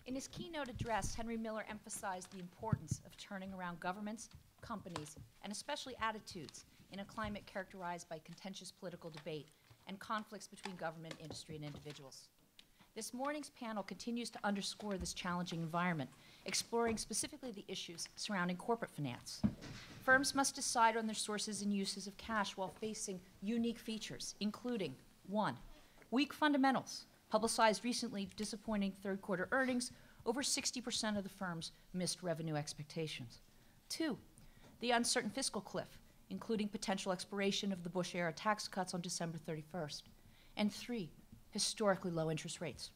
In his keynote address, Henry Miller emphasized the importance of turning around governments, companies, and especially attitudes in a climate characterized by contentious political debate and conflicts between government, industry, and individuals. This morning's panel continues to underscore this challenging environment, exploring specifically the issues surrounding corporate finance. Firms must decide on their sources and uses of cash while facing unique features, including 1, weak fundamentals. Publicized recently disappointing third quarter earnings, over 60% of the firms missed revenue expectations. 2, the uncertain fiscal cliff, including potential expiration of the Bush-era tax cuts on December 31st. And 3, historically low interest rates.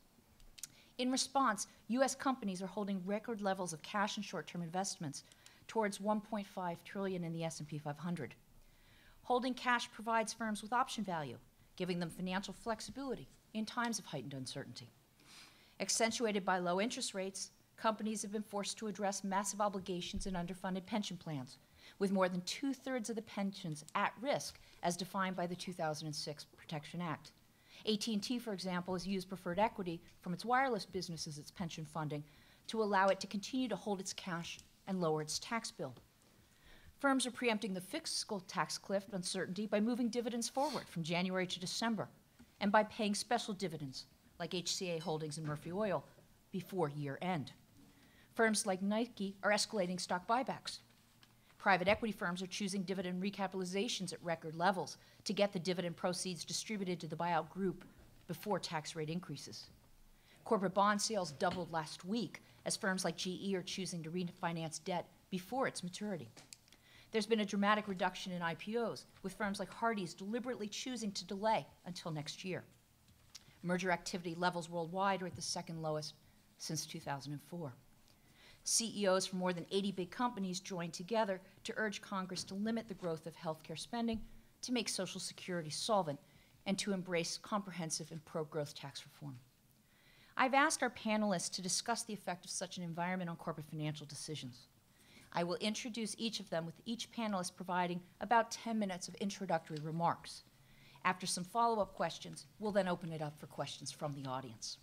In response, U.S. companies are holding record levels of cash and short-term investments, towards $1.5 trillion in the S&P 500. Holding cash provides firms with option value, giving them financial flexibility in times of heightened uncertainty. Accentuated by low interest rates, companies have been forced to address massive obligations and underfunded pension plans, with more than 2/3 of the pensions at risk as defined by the 2006 Protection Act. AT&T, for example, has used preferred equity from its wireless business as its pension funding to allow it to continue to hold its cash and lower its tax bill. Firms are preempting the fiscal tax cliff uncertainty by moving dividends forward from January to December and by paying special dividends, like HCA Holdings and Murphy Oil, before year end. Firms like Nike are escalating stock buybacks. Private equity firms are choosing dividend recapitalizations at record levels to get the dividend proceeds distributed to the buyout group before tax rate increases. Corporate bond sales doubled last week as firms like GE are choosing to refinance debt before its maturity. There's been a dramatic reduction in IPOs, with firms like Hardee's deliberately choosing to delay until next year. Merger activity levels worldwide are at the second lowest since 2004. CEOs from more than 80 big companies joined together to urge Congress to limit the growth of healthcare spending, to make Social Security solvent, and to embrace comprehensive and pro-growth tax reform. I've asked our panelists to discuss the effect of such an environment on corporate financial decisions. I will introduce each of them, with each panelist providing about 10 minutes of introductory remarks. After some follow-up questions, we'll then open it up for questions from the audience.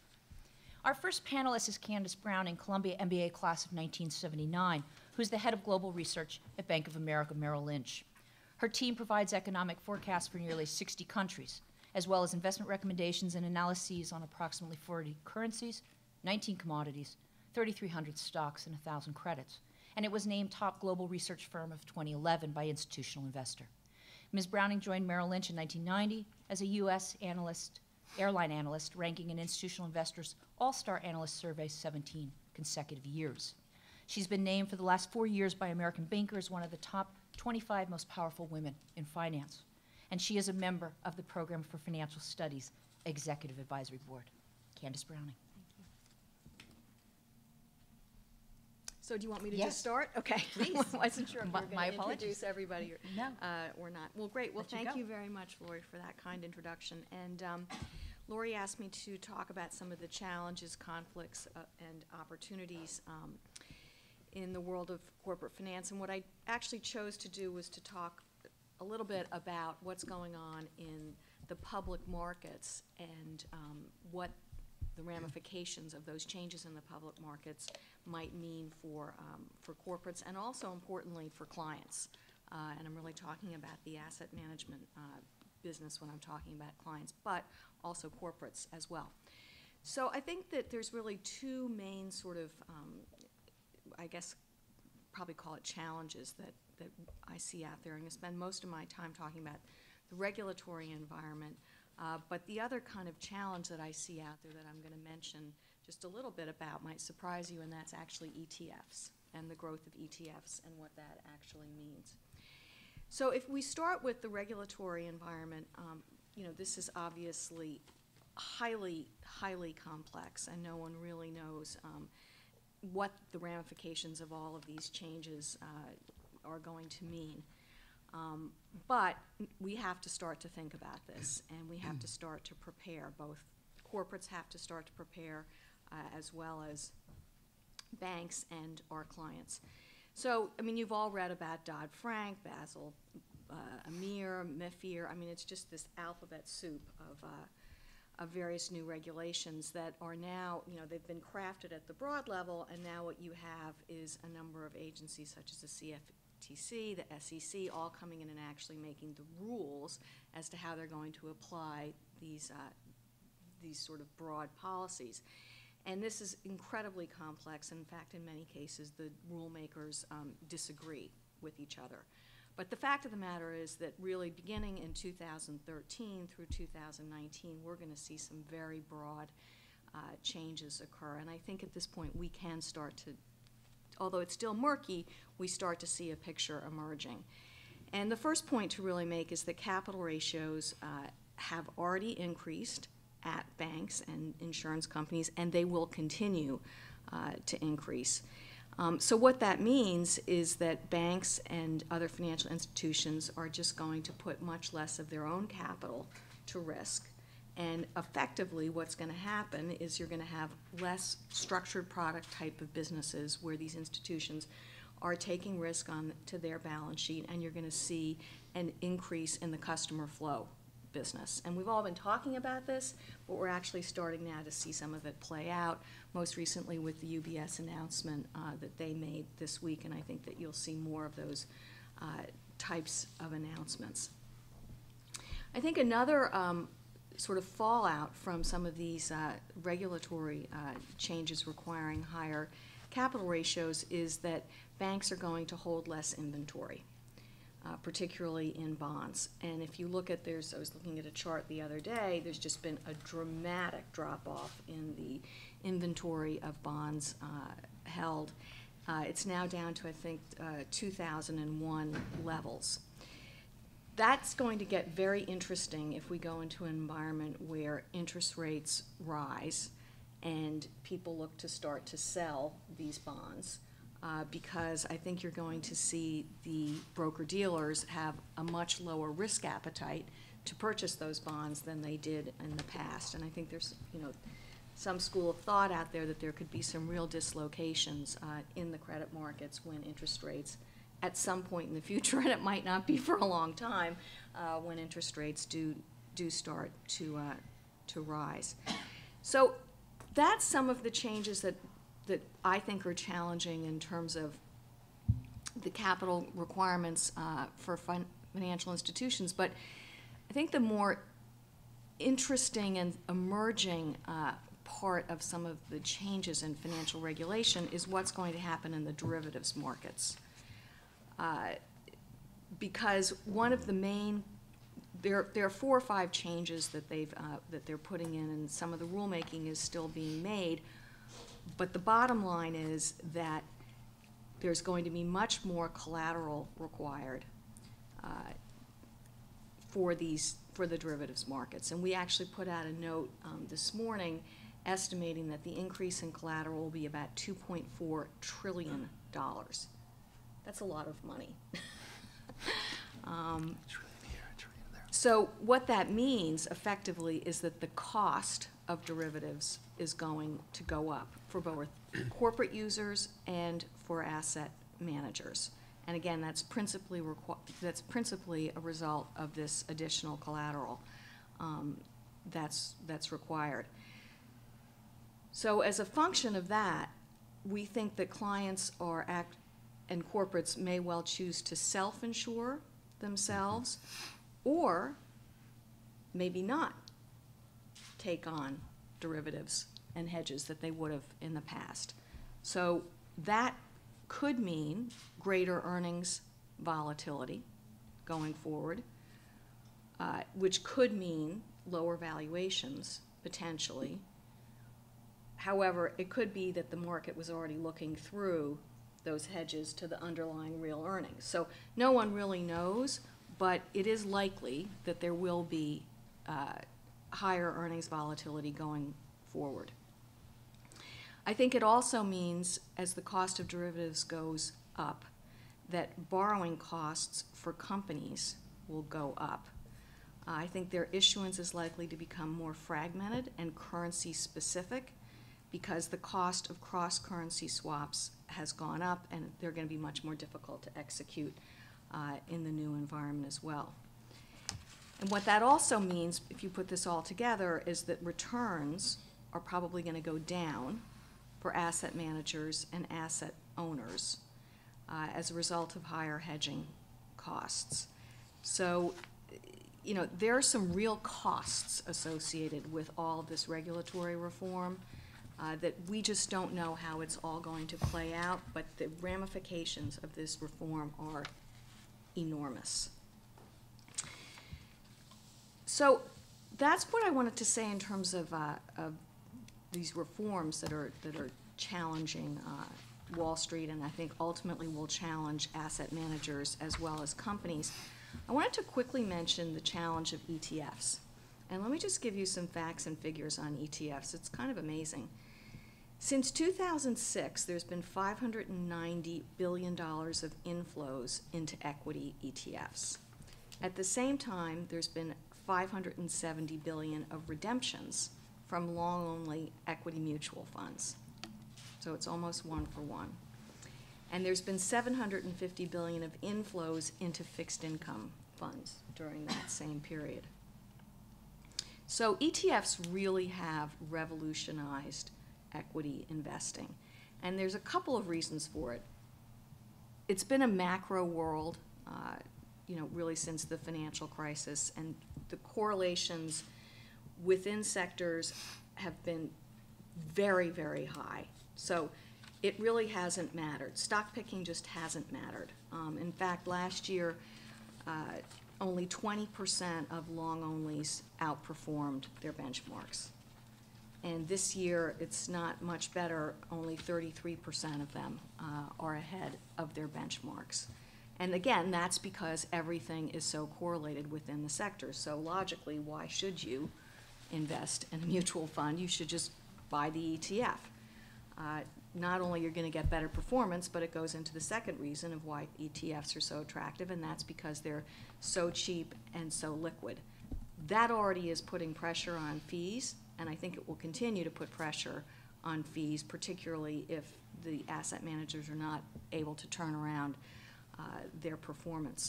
Our first panelist is Candace Browning, Columbia MBA class of 1979, who's the head of global research at Bank of America Merrill Lynch. Her team provides economic forecasts for nearly 60 countries, as well as investment recommendations and analyses on approximately 40 currencies, 19 commodities, 3,300 stocks, and 1,000 credits. And it was named top global research firm of 2011 by Institutional Investor. Ms. Browning joined Merrill Lynch in 1990 as a U.S. airline analyst, ranking in Institutional Investor's All-Star Analyst Survey 17 consecutive years. She's been named for the last 4 years by American Banker as one of the top 25 most powerful women in finance. And she is a member of the Program for Financial Studies Executive Advisory Board. Candace Browning. So do you want me to Yes. just start? Okay. Please. I wasn't sure if you were My going to apologies. introduce everybody No. or not. Well, great. Well, Let you thank go. you very much, Laurie, for that kind introduction. And Laurie asked me to talk about some of the challenges, conflicts, and opportunities in the world of corporate finance. And what I actually chose to do was to talk a little bit about what's going on in the public markets and what the ramifications of those changes in the public markets might mean for corporates, and also importantly for clients. And I'm really talking about the asset management business when I'm talking about clients, but also corporates as well. So I think that there's really two main sort of, I guess, probably call it challenges that I see out there. I'm going to spend most of my time talking about the regulatory environment, but the other kind of challenge that I see out there that I'm going to mention just a little bit about might surprise you, and that's actually ETFs and the growth of ETFs and what that actually means. So if we start with the regulatory environment, this is obviously highly, highly complex, and no one really knows what the ramifications of all of these changes are going to mean. But we have to start to think about this, and we have to start to prepare. Both corporates have to start to prepare, as well as banks and our clients. So, I mean, you've all read about Dodd-Frank, Basel, EMIR, MiFIR. I mean, it's just this alphabet soup of various new regulations that are now, they've been crafted at the broad level, and now what you have is a number of agencies such as the CFTC, the SEC, all coming in and actually making the rules as to how they're going to apply these sort of broad policies. And this is incredibly complex. In fact, in many cases, the rule makers disagree with each other. But the fact of the matter is that really beginning in 2013 through 2019, we're going to see some very broad changes occur. And I think at this point we can start to, although it's still murky, we start to see a picture emerging. And the first point to really make is that capital ratios have already increased at banks and insurance companies, and they will continue to increase. So what that means is that banks and other financial institutions are just going to put much less of their own capital to risk. And effectively what's going to happen is you're going to have less structured product type of businesses where these institutions are taking risk to their balance sheet, and you're going to see an increase in the customer flow business. And we've all been talking about this, but we're actually starting now to see some of it play out, most recently with the UBS announcement that they made this week, and I think that you'll see more of those types of announcements. I think another sort of fallout from some of these regulatory changes requiring higher capital ratios is that banks are going to hold less inventory. Particularly in bonds. And if you look at I was looking at a chart the other day, there's just been a dramatic drop-off in the inventory of bonds held. It's now down to, I think, 2001 levels. That's going to get very interesting if we go into an environment where interest rates rise and people look to start to sell these bonds. Because I think you're going to see the broker-dealers have a much lower risk appetite to purchase those bonds than they did in the past. And I think there's, some school of thought out there that there could be some real dislocations in the credit markets when interest rates, at some point in the future, and it might not be for a long time, when interest rates do start to rise. So that's some of the changes that I think are challenging in terms of the capital requirements for financial institutions. But I think the more interesting and emerging part of some of the changes in financial regulation is what's going to happen in the derivatives markets. Because one of the main, there are 4 or 5 changes that they're putting in, and some of the rulemaking is still being made. But the bottom line is that there's going to be much more collateral required for the derivatives markets. And we actually put out a note this morning estimating that the increase in collateral will be about $2.4 trillion. That's a lot of money. So what that means effectively is that the cost of derivatives is going to go up for both corporate users and for asset managers. And again, that's principally a result of this additional collateral that's required. So as a function of that, we think that clients and corporates may well choose to self-insure themselves, or maybe not take on derivatives and hedges that they would have in the past. So that could mean greater earnings volatility going forward, which could mean lower valuations potentially. However, it could be that the market was already looking through those hedges to the underlying real earnings. So no one really knows, but it is likely that there will be higher earnings volatility going forward. I think it also means, as the cost of derivatives goes up, that borrowing costs for companies will go up. I think their issuance is likely to become more fragmented and currency specific because the cost of cross-currency swaps has gone up, and they're going to be much more difficult to execute in the new environment as well. And what that also means, if you put this all together, is that returns are probably going to go down for asset managers and asset owners as a result of higher hedging costs. So, you know, there are some real costs associated with all of this regulatory reform that we just don't know how it's all going to play out, but the ramifications of this reform are enormous. So that's what I wanted to say in terms of these reforms that are challenging Wall Street, and I think ultimately will challenge asset managers as well as companies. I wanted to quickly mention the challenge of ETFs. And let me just give you some facts and figures on ETFs. It's kind of amazing. Since 2006, there's been $590 billion of inflows into equity ETFs. At the same time, there's been $570 billion of redemptions from long-only equity mutual funds. So it's almost 1 for 1. And there's been $750 billion of inflows into fixed income funds during that same period. So ETFs really have revolutionized equity investing. And there's a couple of reasons for it. It's been a macro world, you know, really since the financial crisis, and the correlations within sectors have been very, very high. So it really hasn't mattered. Stock picking just hasn't mattered. In fact, last year, only 20% of long-onlys outperformed their benchmarks. And this year, it's not much better. Only 33% of them are ahead of their benchmarks. And again, that's because everything is so correlated within the sector. So logically, why should you invest in a mutual fund? You should just buy the ETF. Not only you're going to get better performance, but it goes into the second reason of why ETFs are so attractive, and that's because they're so cheap and so liquid. That already is putting pressure on fees, and I think it will continue to put pressure on fees, particularly if the asset managers are not able to turn around their performance.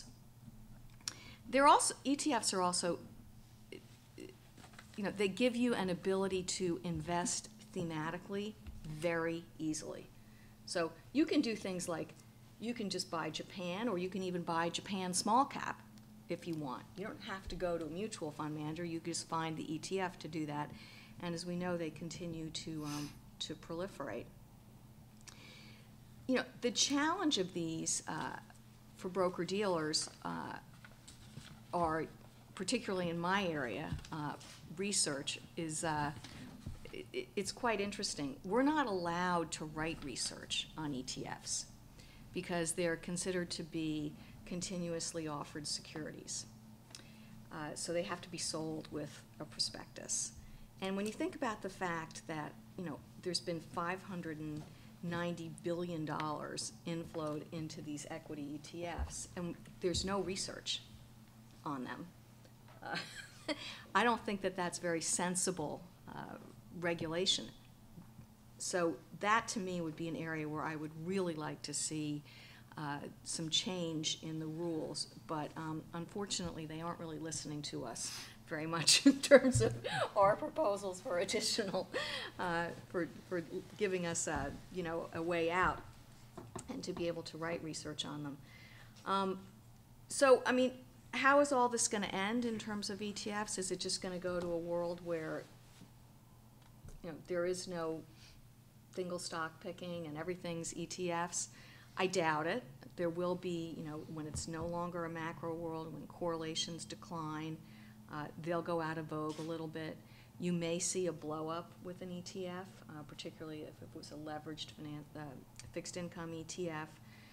ETFs are also, you know, they give you an ability to invest thematically very easily. So you can do things like, you can just buy Japan, or you can even buy Japan small cap if you want. You don't have to go to a mutual fund manager. You can just find the ETF to do that. And as we know, they continue to proliferate. You know, the challenge of these for broker-dealers are, particularly in my area, research is, it's quite interesting. We're not allowed to write research on ETFs because they're considered to be continuously offered securities. So they have to be sold with a prospectus. And when you think about the fact that, you know, there's been $590 billion inflowed into these equity ETFs, and there's no research on them, I don't think that that's very sensible regulation. So that, to me, would be an area where I would really like to see some change in the rules. But unfortunately, they aren't really listening to us very much in terms of our proposals for additional, for giving us you know, a way out and to be able to write research on them. So, I mean, how is all this going to end in terms of ETFs? Is it just going to go to a world where, you know, there is no single stock picking and everything's ETFs? I doubt it. There will be, you know, when it's no longer a macro world, when correlations decline, they'll go out of vogue a little bit. You may see a blow up with an ETF, particularly if it was a leveraged fixed income ETF.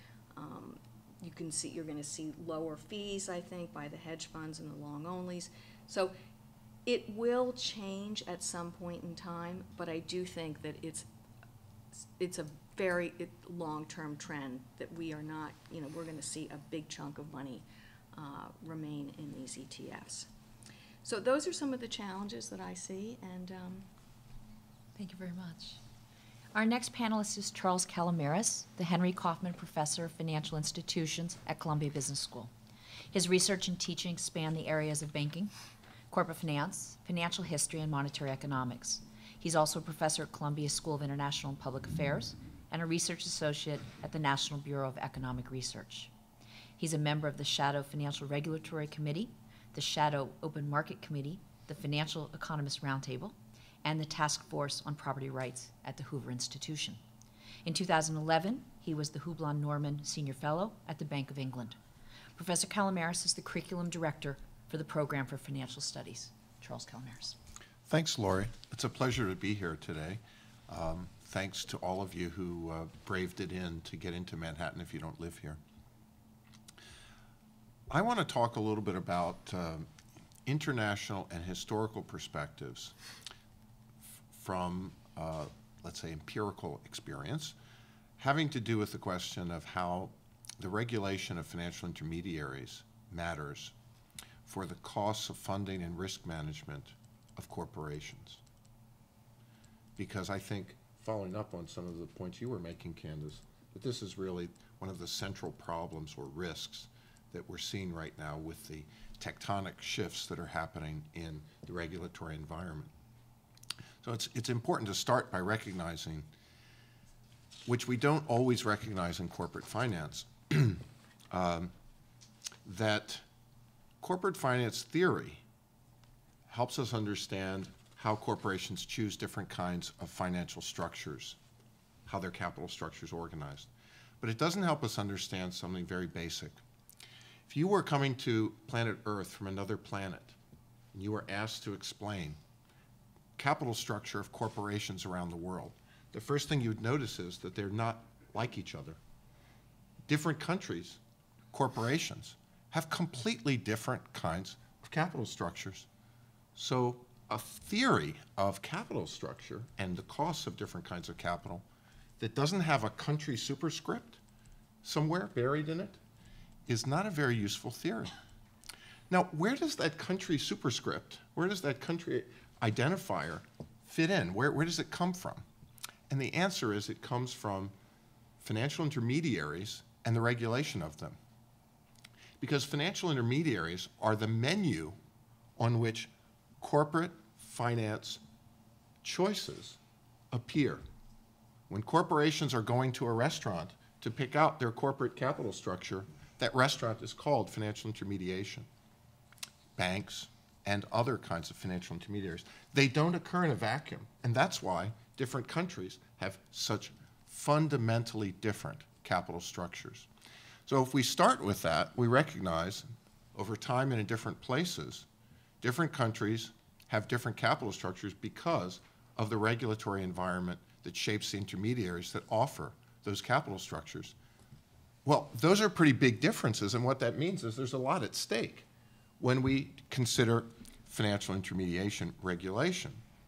You're going to see lower fees, I think, by the hedge funds and the long onlys. So it will change at some point in time, but I do think that it's a very long-term trend that we are not, you know, we're going to see a big chunk of money remain in these ETFs. So those are some of the challenges that I see, and Thank you very much. Our next panelist is Charles Calomiris, the Henry Kaufman Professor of Financial Institutions at Columbia Business School. His research and teaching span the areas of banking, corporate finance, financial history, and monetary economics. He's also a professor at Columbia School of International and Public Affairs and a research associate at the National Bureau of Economic Research. He's a member of the Shadow Financial Regulatory Committee, the Shadow Open Market Committee, the Financial Economist Roundtable, and the Task Force on Property Rights at the Hoover Institution. In 2011, he was the Hublon Norman Senior Fellow at the Bank of England. Professor Calomiris is the Curriculum Director for the Program for Financial Studies. Charles Calomiris. Thanks, Laurie. It's a pleasure to be here today. Thanks to all of you who braved it in to get into Manhattan if you don't live here. I want to talk a little bit about international and historical perspectives from, let's say, empirical experience, having to do with the question of how the regulation of financial intermediaries matters for the costs of funding and risk management of corporations. Because I think, following up on some of the points you were making, Candace, that this is really one of the central problems or risks that we're seeing right now with the tectonic shifts that are happening in the regulatory environment. So it's important to start by recognizing, which we don't always recognize in corporate finance, that corporate finance theory helps us understand how corporations choose different kinds of financial structures, how their capital structure is organized. But it doesn't help us understand something very basic. If you were coming to planet Earth from another planet, and you were asked to explain capital structure of corporations around the world, the first thing you'd notice is that they're not like each other. Different countries, corporations, have completely different kinds of capital structures. So a theory of capital structure and the costs of different kinds of capital that doesn't have a country superscript somewhere buried in it is not a very useful theory. Now, where does that country superscript, where does that country identifier fit in? Where does it come from? And the answer is it comes from financial intermediaries and the regulation of them. Because financial intermediaries are the menu on which corporate finance choices appear. When corporations are going to a restaurant to pick out their corporate capital structure, that restaurant is called financial intermediation. Banks and other kinds of financial intermediaries. They don't occur in a vacuum, and that's why different countries have such fundamentally different capital structures. So if we start with that, we recognize over time and in different places, different countries have different capital structures because of the regulatory environment that shapes the intermediaries that offer those capital structures. Well, those are pretty big differences, and what that means is there's a lot at stake when we consider financial intermediation regulation.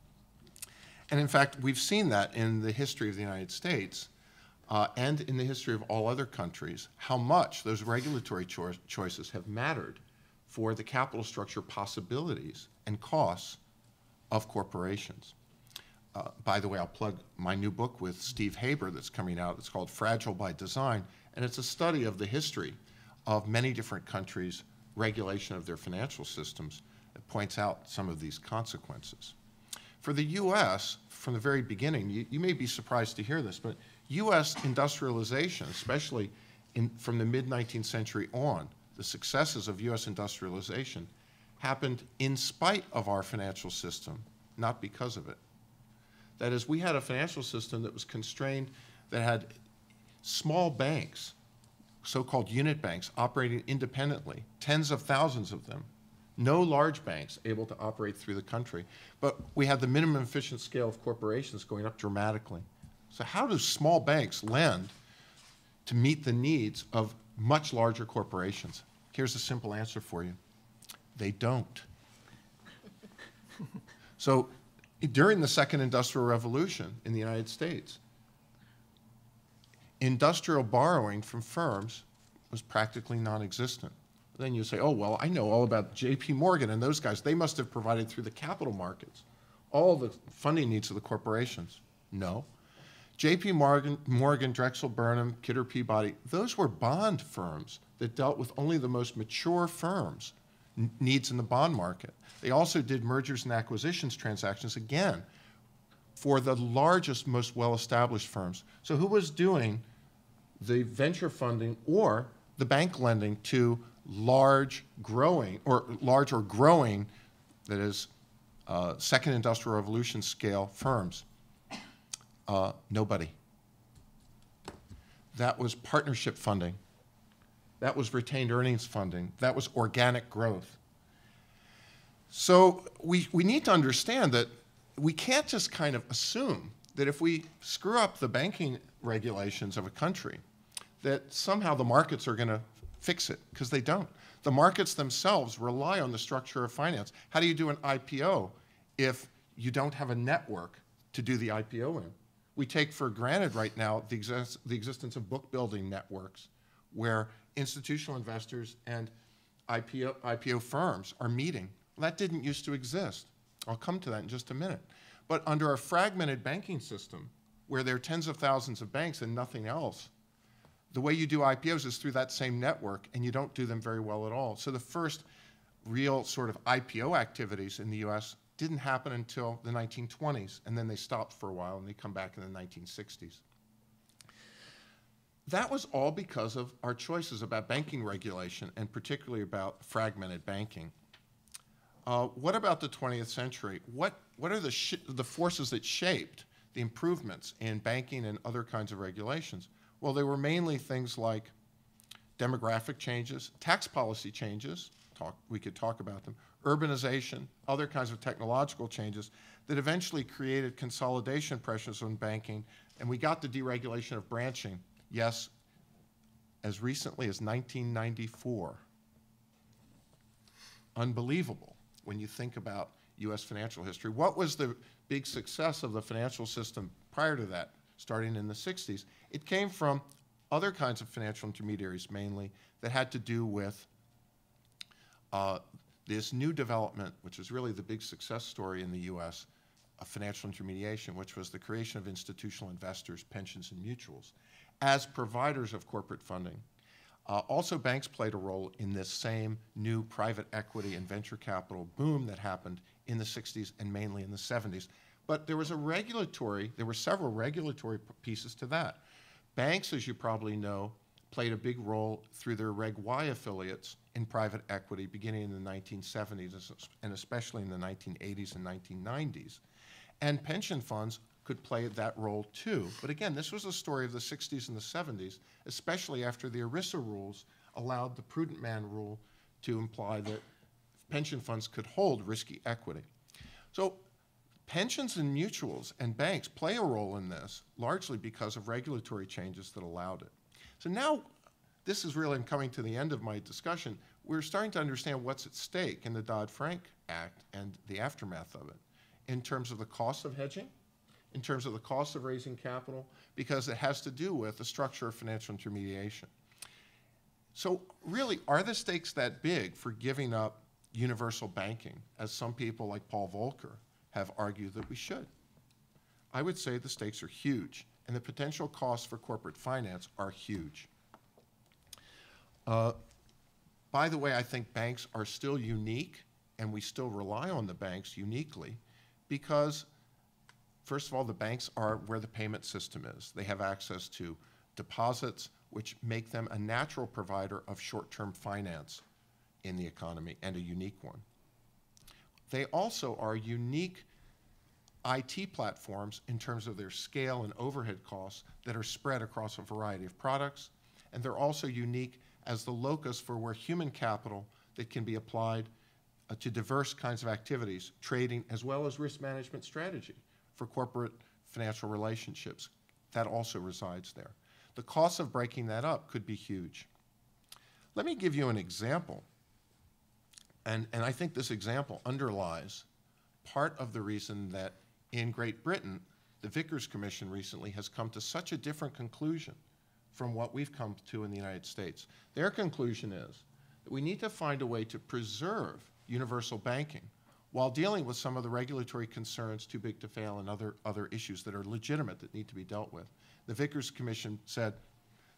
And in fact, we've seen that in the history of the United States and in the history of all other countries, how much those regulatory choices have mattered for the capital structure possibilities and costs of corporations. By the way, I'll plug my new book with Steve Haber that's coming out. It's called Fragile by Design, and it's a study of the history of many different countries' regulation of their financial systems. It points out some of these consequences. For the U.S., from the very beginning, you may be surprised to hear this, but U.S. industrialization, especially from the mid-19th century on, the successes of U.S. industrialization happened in spite of our financial system, not because of it. That is, we had a financial system that was constrained, that had small banks, so-called unit banks, operating independently, tens of thousands of them. No large banks able to operate through the country. But we had the minimum efficient scale of corporations going up dramatically. So how do small banks lend to meet the needs of much larger corporations? Here's a simple answer for you. They don't. So during the Second Industrial Revolution in the United States, industrial borrowing from firms was practically non-existent. Then you say, oh, well, I know all about J.P. Morgan and those guys. They must have provided through the capital markets all the funding needs of the corporations. No. J.P. Morgan, Drexel Burnham, Kidder Peabody, those were bond firms that dealt with only the most mature firms' needs in the bond market. They also did mergers and acquisitions transactions, again, for the largest, most well-established firms. So who was doing the venture funding or the bank lending to large or growing, that is, second industrial revolution scale firms? Nobody. That was partnership funding. That was retained earnings funding. That was organic growth. So we need to understand that we can't just kind of assume that if we screw up the banking regulations of a country, that somehow the markets are going to fix it, because they don't. The markets themselves rely on the structure of finance. How do you do an IPO if you don't have a network to do the IPO in? We take for granted right now the existence of book building networks where institutional investors and IPO firms are meeting. Well, that didn't used to exist. I'll come to that in just a minute. But under a fragmented banking system where there are tens of thousands of banks and nothing else, the way you do IPOs is through that same network, and you don't do them very well at all. So the first real sort of IPO activities in the US didn't happen until the 1920s, and then they stopped for a while, and they come back in the 1960s. That was all because of our choices about banking regulation, and particularly about fragmented banking. What about the 20th century? What are the forces that shaped the improvements in banking and other kinds of regulations? Well, they were mainly things like demographic changes, tax policy changes, we could talk about them, urbanization, other kinds of technological changes that eventually created consolidation pressures on banking, and we got the deregulation of branching, yes, as recently as 1994. Unbelievable when you think about US financial history. What was the big success of the financial system prior to that, starting in the 60s? It came from other kinds of financial intermediaries mainly that had to do with this new development, which is really the big success story in the US of financial intermediation, which was the creation of institutional investors, pensions, and mutuals as providers of corporate funding. Also, banks played a role in this same new private equity and venture capital boom that happened in the 60s and mainly in the 70s. But there were several regulatory pieces to that. Banks, as you probably know, played a big role through their Reg Y affiliates in private equity beginning in the 1970s and especially in the 1980s and 1990s. And pension funds could play that role too. But again, this was a story of the 60s and the 70s, especially after the ERISA rules allowed the prudent man rule to imply that pension funds could hold risky equity. So pensions and mutuals and banks play a role in this, largely because of regulatory changes that allowed it. So now, this is really, I'm coming to the end of my discussion, we're starting to understand what's at stake in the Dodd-Frank Act and the aftermath of it in terms of the cost of hedging, in terms of the cost of raising capital, because it has to do with the structure of financial intermediation. So really, are the stakes that big for giving up universal banking, as some people like Paul Volcker have argued that we should? I would say the stakes are huge, and the potential costs for corporate finance are huge. By the way, I think banks are still unique, and we still rely on the banks uniquely, because first of all, the banks are where the payment system is. They have access to deposits, which make them a natural provider of short-term finance in the economy, and a unique one. They also are unique IT platforms in terms of their scale and overhead costs that are spread across a variety of products, and they're also unique as the locus for where human capital that can be applied to diverse kinds of activities, trading, as well as risk management strategy for corporate financial relationships. That also resides there. The cost of breaking that up could be huge. Let me give you an example, and I think this example underlies part of the reason that in Great Britain, the Vickers Commission recently has come to such a different conclusion from what we've come to in the United States. Their conclusion is that we need to find a way to preserve universal banking while dealing with some of the regulatory concerns, too big to fail, and other issues that are legitimate that need to be dealt with. The Vickers Commission said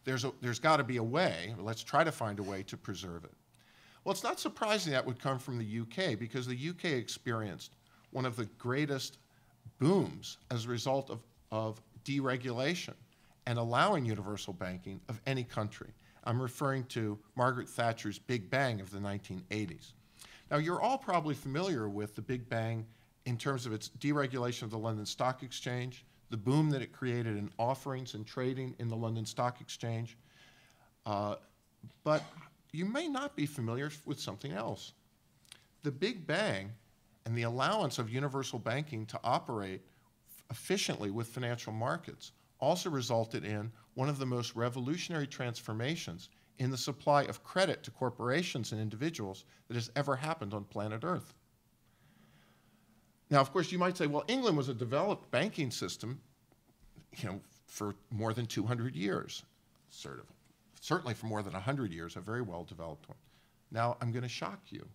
there's got to be a way, or let's try to find a way to preserve it. Well, it's not surprising that would come from the UK, because the UK experienced one of the greatest booms as a result of deregulation and allowing universal banking of any country. I'm referring to Margaret Thatcher's Big Bang of the 1980s. Now, you're all probably familiar with the Big Bang in terms of its deregulation of the London Stock Exchange, the boom that it created in offerings and trading in the London Stock Exchange. But you may not be familiar with something else. The Big Bang and the allowance of universal banking to operate efficiently with financial markets also resulted in one of the most revolutionary transformations in the supply of credit to corporations and individuals that has ever happened on planet Earth. Now, of course, you might say, well, England was a developed banking system, for more than 200 years, certainly for more than 100 years, a very well-developed one. Now, I'm going to shock you.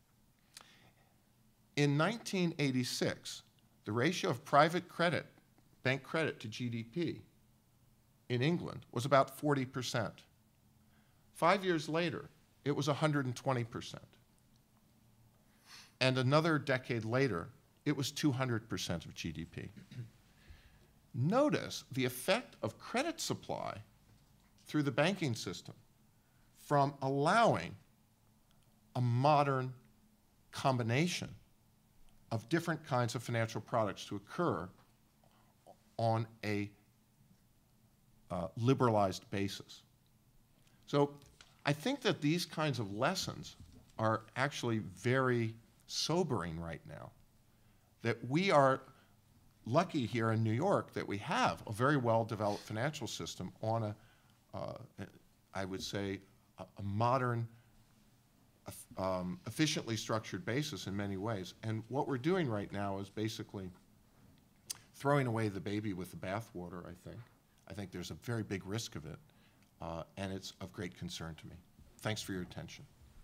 In 1986, the ratio of private credit, bank credit to GDP in England was about 40%. 5 years later, it was 120%. And another decade later, it was 200% of GDP. Notice the effect of credit supply through the banking system from allowing a modern combination of different kinds of financial products to occur on a liberalized basis. So I think that these kinds of lessons are actually very sobering right now, that we are lucky here in New York that we have a very well-developed financial system on I would say, a modern, efficiently structured basis in many ways. And what we're doing right now is basically throwing away the baby with the bathwater, I think. I think there's a very big risk of it, and it's of great concern to me. Thanks for your attention.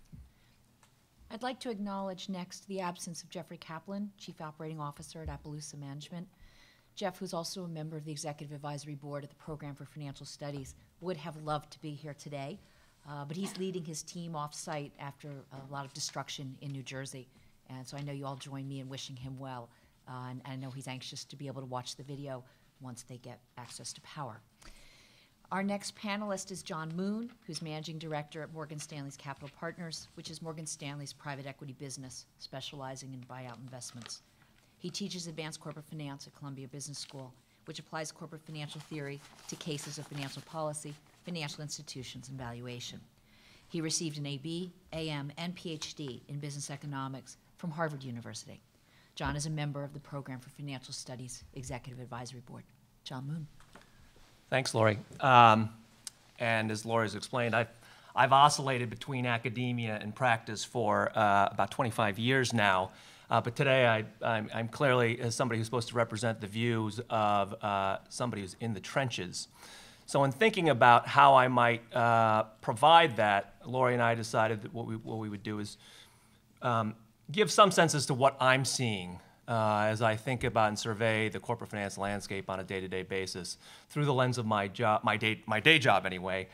I'd like to acknowledge next the absence of Jeffrey Kaplan, Chief Operating Officer at Appaloosa Management. Jeff, who's also a member of the Executive Advisory Board at the Program for Financial Studies, would have loved to be here today, but he's leading his team off-site after a lot of destruction in New Jersey. And so I know you all join me in wishing him well, and I know he's anxious to be able to watch the video once they get access to power. Our next panelist is John Moon, who's Managing Director at Morgan Stanley's Capital Partners, which is Morgan Stanley's private equity business, specializing in buyout investments. He teaches advanced corporate finance at Columbia Business School, which applies corporate financial theory to cases of financial policy, financial institutions, and valuation. He received an AB, AM, and PhD in business economics from Harvard University. John is a member of the Program for Financial Studies Executive Advisory Board. John Moon. Thanks, Laurie. And as Laurie's explained, I've oscillated between academia and practice for about 25 years now. But today I'm clearly somebody who's supposed to represent the views of somebody who's in the trenches. So in thinking about how I might provide that, Laurie and I decided that what we would do is give some sense as to what I'm seeing as I think about and survey the corporate finance landscape on a day-to-day basis through the lens of my job, my day job anyway,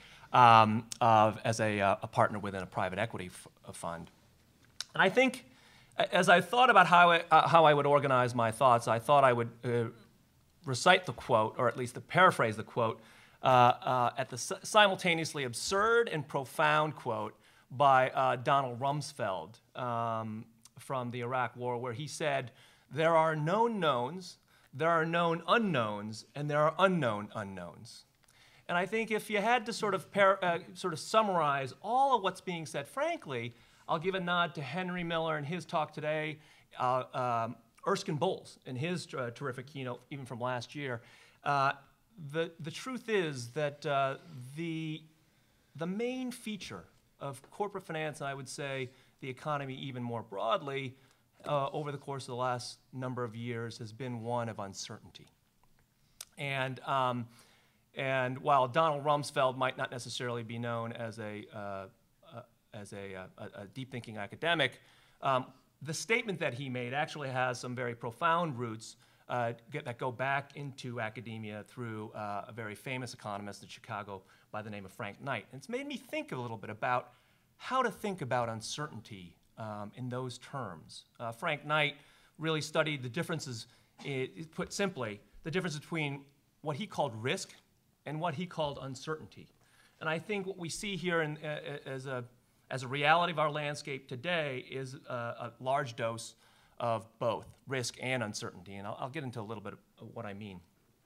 as a partner within a private equity fund. And I think, as I thought about how I would organize my thoughts, I thought I would recite the quote, or at least to paraphrase the quote, at the simultaneously absurd and profound quote by Donald Rumsfeld from the Iraq War, where he said, "There are known knowns, there are known unknowns, and there are unknown unknowns." And I think if you had to sort of summarize all of what's being said, frankly, I'll give a nod to Henry Miller in his talk today, Erskine Bowles in his terrific keynote, even from last year. The truth is that the main feature of corporate finance, and I would say the economy even more broadly, over the course of the last number of years has been one of uncertainty. And while Donald Rumsfeld might not necessarily be known as a deep-thinking academic, the statement that he made actually has some very profound roots that go back into academia through a very famous economist in Chicago by the name of Frank Knight. And it's made me think a little bit about how to think about uncertainty in those terms. Frank Knight really studied the differences, put simply, the difference between what he called risk and what he called uncertainty. And I think what we see here as a reality of our landscape today is a large dose of both risk and uncertainty. And I'll get into a little bit of what I mean.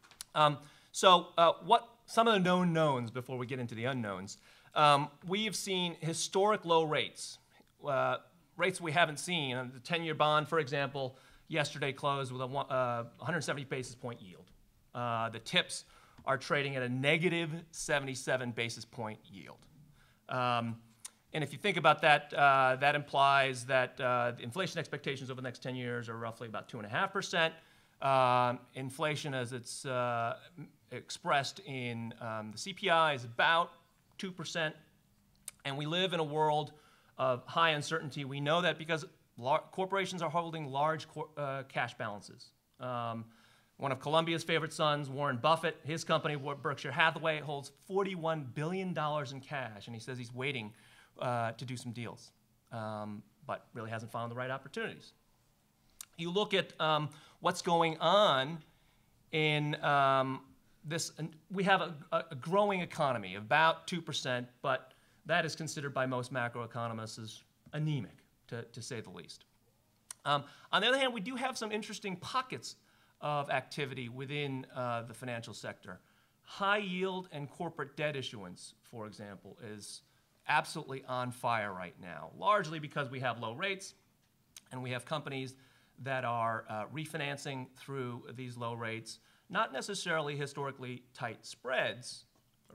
What some of the known knowns before we get into the unknowns. We have seen historic low rates, rates we haven't seen. The 10-year bond, for example, yesterday closed with a 170 basis point yield. The TIPS are trading at a negative 77 basis point yield. And if you think about that, that implies that the inflation expectations over the next 10 years are roughly about 2.5%. Inflation, as it's expressed in the CPI, is about 2%. And we live in a world of high uncertainty. We know that because corporations are holding large cash balances. One of Columbia's favorite sons, Warren Buffett, his company, Berkshire Hathaway, holds $41 billion in cash, and he says he's waiting to do some deals, but really hasn't found the right opportunities. You look at what's going on in this, we have a growing economy, about 2%, but that is considered by most macroeconomists as anemic, to say the least. On the other hand, we do have some interesting pockets of activity within the financial sector. High yield and corporate debt issuance, for example, is absolutely on fire right now, largely because we have low rates and we have companies that are refinancing through these low rates, not necessarily historically tight spreads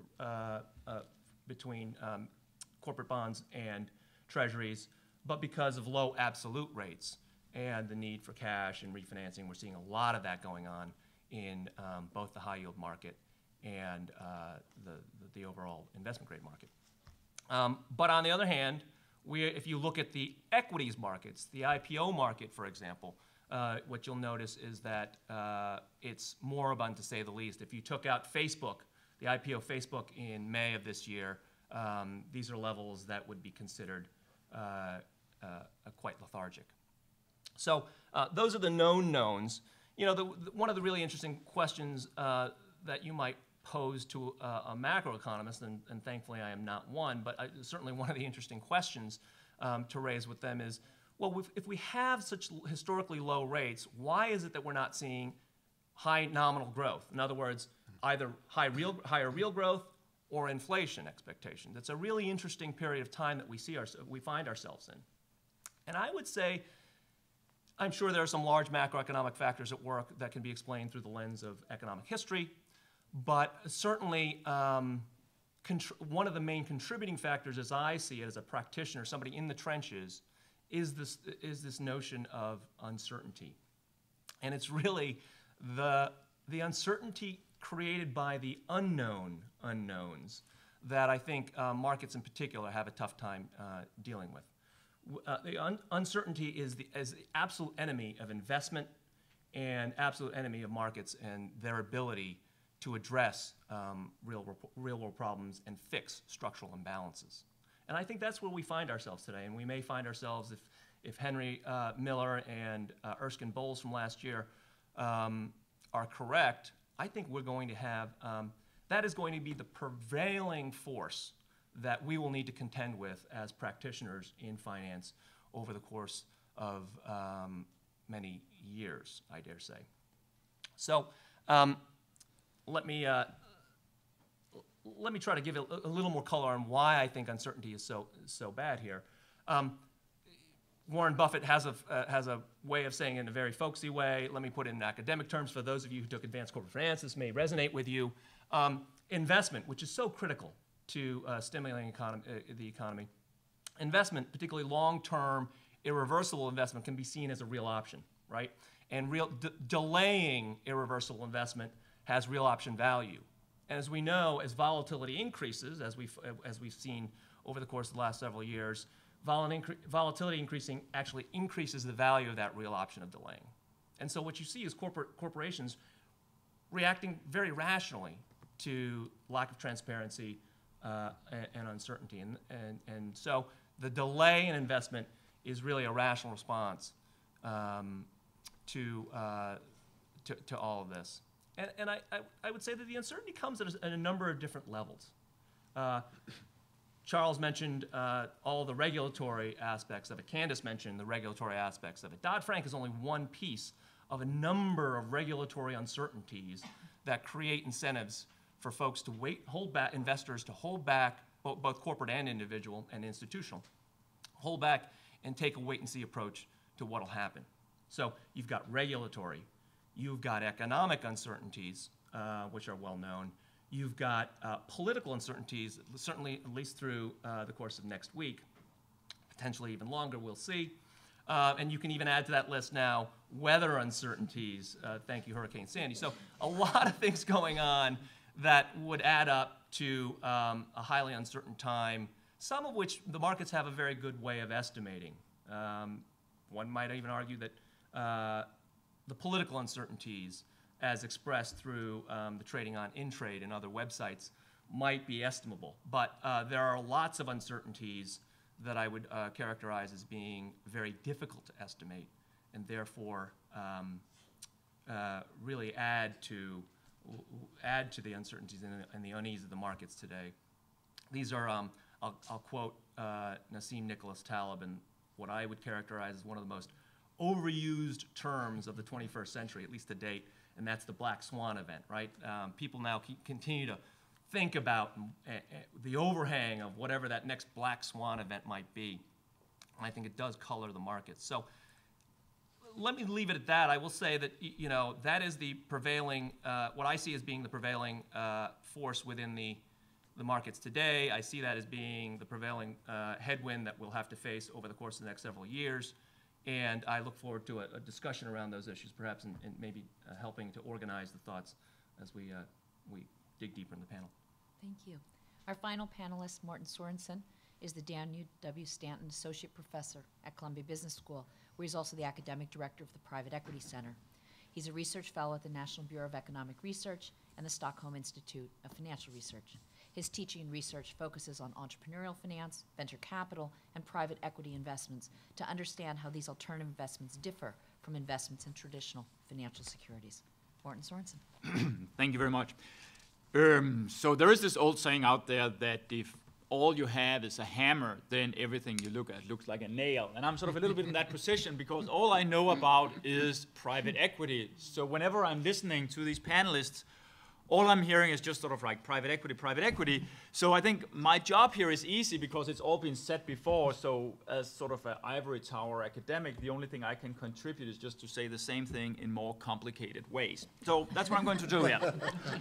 between corporate bonds and treasuries, but because of low absolute rates and the need for cash and refinancing. We're seeing a lot of that going on in both the high yield market and the overall investment grade market. But on the other hand, if you look at the equities markets, the IPO market, for example, what you'll notice is that it's moribund, to say the least. If you took out Facebook, the IPO of Facebook in May of this year, these are levels that would be considered quite lethargic. So those are the known knowns. You know, one of the really interesting questions that you might pose to a macroeconomist, and thankfully I am not one, but certainly one of the interesting questions to raise with them is, well, if we have such historically low rates, why is it that we're not seeing high nominal growth? In other words, either higher real growth or inflation expectations. It's a really interesting period of time that we find ourselves in. And I would say, I'm sure there are some large macroeconomic factors at work that can be explained through the lens of economic history, but certainly one of the main contributing factors, as I see it as a practitioner, somebody in the trenches, is this notion of uncertainty. And it's really the uncertainty created by the unknown unknowns that I think markets in particular have a tough time dealing with. The uncertainty is the absolute enemy of investment and absolute enemy of markets and their ability to address real-world problems and fix structural imbalances. And I think that's where we find ourselves today. And we may find ourselves, if Henry Miller and Erskine Bowles from last year are correct, I think we're going to have, that is going to be the prevailing force that we will need to contend with as practitioners in finance over the course of many years, I dare say. So let me try to give a little more color on why I think uncertainty is so bad here. Warren Buffett has a way of saying it in a very folksy way. Let me put it in academic terms for those of you who took advanced corporate finance. This may resonate with you. Investment, which is so critical to stimulating the economy. Investment, particularly long-term, irreversible investment, can be seen as a real option, right? And delaying irreversible investment has real option value. And as we know, as volatility increases, as we've seen over the course of the last several years, volatility increasing actually increases the value of that real option of delaying. And so what you see is corporations reacting very rationally to lack of transparency and uncertainty. And so the delay in investment is really a rational response to all of this. And I would say that the uncertainty comes at a number of different levels. Charles mentioned all the regulatory aspects of it. Candace mentioned the regulatory aspects of it. Dodd-Frank is only one piece of a number of regulatory uncertainties that create incentives for folks to hold back, investors to hold back, both corporate and individual and institutional, hold back and take a wait-and-see approach to what will happen. So you've got regulatory, you've got economic uncertainties, which are well known, you've got political uncertainties, certainly at least through the course of next week, potentially even longer, we'll see. And you can even add to that list now weather uncertainties. Thank you, Hurricane Sandy. So a lot of things going on that would add up to a highly uncertain time, some of which the markets have a very good way of estimating. One might even argue that the political uncertainties as expressed through the trading on InTrade and other websites might be estimable. But there are lots of uncertainties that I would characterize as being very difficult to estimate and therefore really add to the uncertainties and the unease of the markets today. These are, I'll quote Nassim Nicholas Taleb in what I would characterize as one of the most overused terms of the 21st century, at least to date, and that's the black swan event, right? People now continue to think about the overhang of whatever that next black swan event might be. And I think it does color the markets. So let me leave it at that. I will say that, you know, that is the prevailing, what I see as being the prevailing force within the markets today. I see that as being the prevailing headwind that we'll have to face over the course of the next several years. And I look forward to a discussion around those issues, perhaps, and maybe helping to organize the thoughts as we dig deeper in the panel. Thank you. Our final panelist, Morten Sorensen, is the Dan W. Stanton Associate Professor at Columbia Business School, where he's also the Academic Director of the Private Equity Center. He's a research fellow at the National Bureau of Economic Research and the Stockholm Institute of Financial Research. His teaching and research focuses on entrepreneurial finance, venture capital, and private equity investments to understand how these alternative investments differ from investments in traditional financial securities. Morten Sorensen. Thank you very much. So there is this old saying out there that if all you have is a hammer, then everything you look at looks like a nail. And I'm sort of a little bit in that position because all I know about is private equity. So whenever I'm listening to these panelists, all I'm hearing is just sort of like private equity, private equity. So I think my job here is easy because it's all been said before. So as sort of an ivory tower academic, the only thing I can contribute is just to say the same thing in more complicated ways. So that's what I'm going to do here.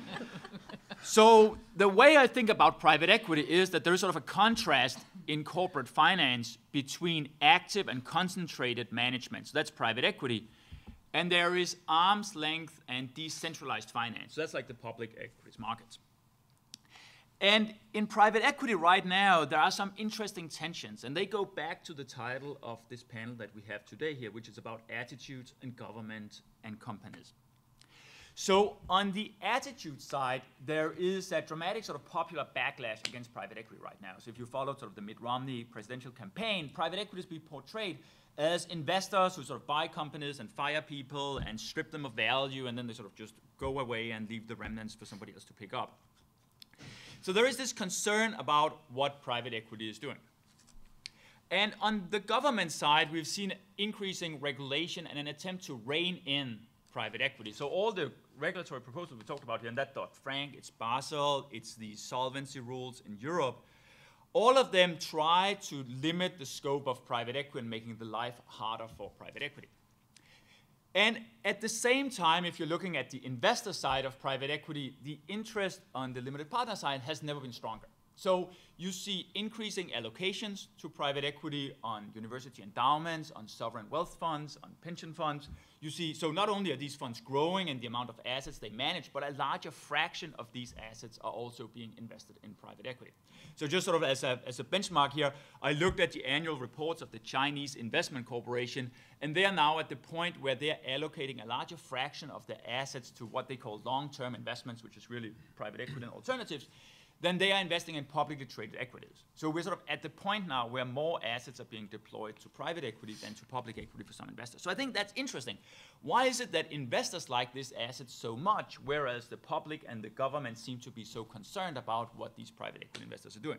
So the way I think about private equity is that there is sort of a contrast in corporate finance between active and concentrated management. So that's private equity. And there is arm's length and decentralized finance. So that's like the public equities markets. And in private equity right now, there are some interesting tensions. And they go back to the title of this panel that we have today here, which is about attitudes in government and companies. So on the attitude side, there is a dramatic sort of popular backlash against private equity right now. So if you follow sort of the Mitt Romney presidential campaign, private equity is being portrayed as investors who sort of buy companies and fire people and strip them of value, and then they sort of just go away and leave the remnants for somebody else to pick up. So there is this concern about what private equity is doing. And on the government side, we've seen increasing regulation and an attempt to rein in private equity. So all the regulatory proposals we talked about here, and that Dodd-Frank, it's Basel, it's the solvency rules in Europe, all of them try to limit the scope of private equity and making the life harder for private equity. And at the same time, if you're looking at the investor side of private equity, the interest on the limited partner side has never been stronger. So you see increasing allocations to private equity on university endowments, on sovereign wealth funds, on pension funds. You see, so not only are these funds growing in the amount of assets they manage, but a larger fraction of these assets are also being invested in private equity. So just sort of as a benchmark here, I looked at the annual reports of the Chinese Investment Corporation, and they are now at the point where they're allocating a larger fraction of their assets to what they call long-term investments, which is really private equity and alternatives, then they are investing in publicly traded equities. So we're sort of at the point now where more assets are being deployed to private equity than to public equity for some investors. So I think that's interesting. Why is it that investors like these assets so much, whereas the public and the government seem to be so concerned about what these private equity investors are doing?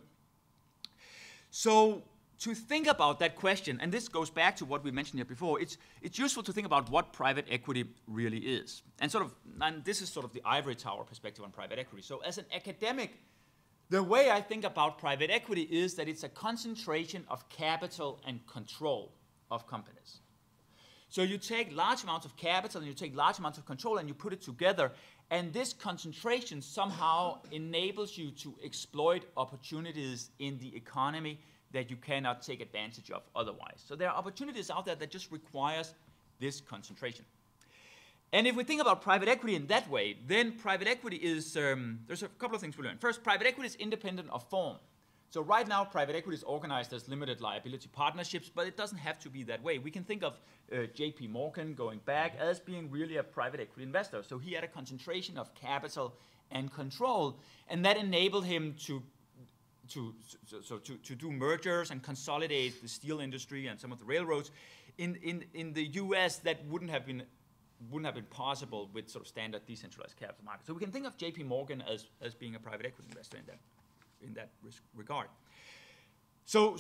So to think about that question, and this goes back to what we mentioned here before, it's useful to think about what private equity really is. And this is sort of the ivory tower perspective on private equity. So as an academic, the way I think about private equity is that it's a concentration of capital and control of companies. So you take large amounts of capital and you take large amounts of control and you put it together, and this concentration somehow enables you to exploit opportunities in the economy that you cannot take advantage of otherwise. So there are opportunities out there that just requires this concentration. And if we think about private equity in that way, then private equity is, there's a couple of things we learn. First, private equity is independent of form. So right now, private equity is organized as limited liability partnerships, but it doesn't have to be that way. We can think of JP Morgan going back as being really a private equity investor. So he had a concentration of capital and control, and that enabled him to do mergers and consolidate the steel industry and some of the railroads. In the US, that wouldn't have been possible with sort of standard decentralized capital markets. So we can think of JP Morgan as being a private equity investor in that regard. So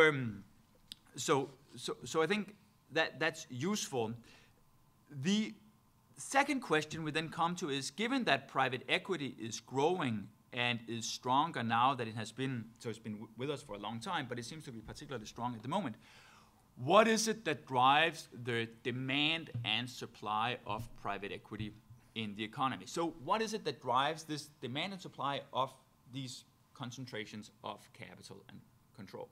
I think that's useful. The second question we then come to is, given that private equity is growing and is stronger now than it has been, so it's been with us for a long time, but it seems to be particularly strong at the moment, what is it that drives the demand and supply of private equity in the economy? So what is it that drives this demand and supply of these concentrations of capital and control?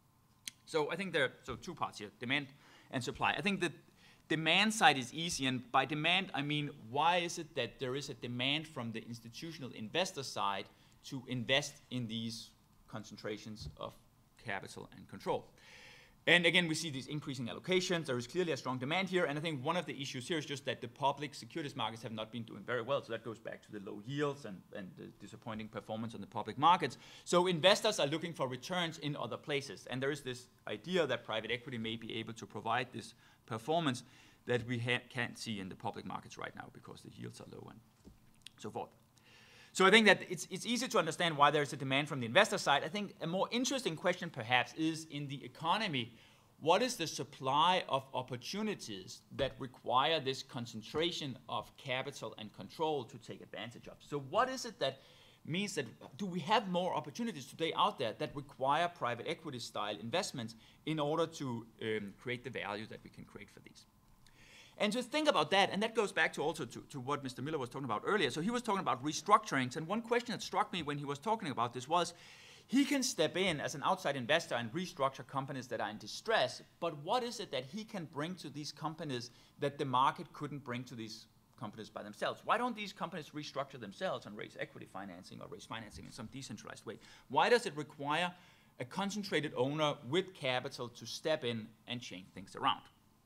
So I think there are two parts here, demand and supply. I think the demand side is easy, and by demand I mean, why is it that there is a demand from the institutional investor side to invest in these concentrations of capital and control? And again, we see these increasing allocations. There is clearly a strong demand here. And I think one of the issues here is just that the public securities markets have not been doing very well. So that goes back to the low yields and the disappointing performance on the public markets. So investors are looking for returns in other places. And there is this idea that private equity may be able to provide this performance that we can't see in the public markets right now because the yields are low and so forth. So I think that it's easy to understand why there's a demand from the investor side. I think a more interesting question perhaps is, in the economy, what is the supply of opportunities that require this concentration of capital and control to take advantage of? So what is it that means that, do we have more opportunities today out there that require private equity style investments in order to create the value that we can create for these? And to think about that, and that goes back to also to what Mr. Miller was talking about earlier. So he was talking about restructurings, and one question that struck me when he was talking about this was, he can step in as an outside investor and restructure companies that are in distress, but what is it that he can bring to these companies that the market couldn't bring to these companies by themselves? Why don't these companies restructure themselves and raise equity financing or raise financing in some decentralized way? Why does it require a concentrated owner with capital to step in and change things around?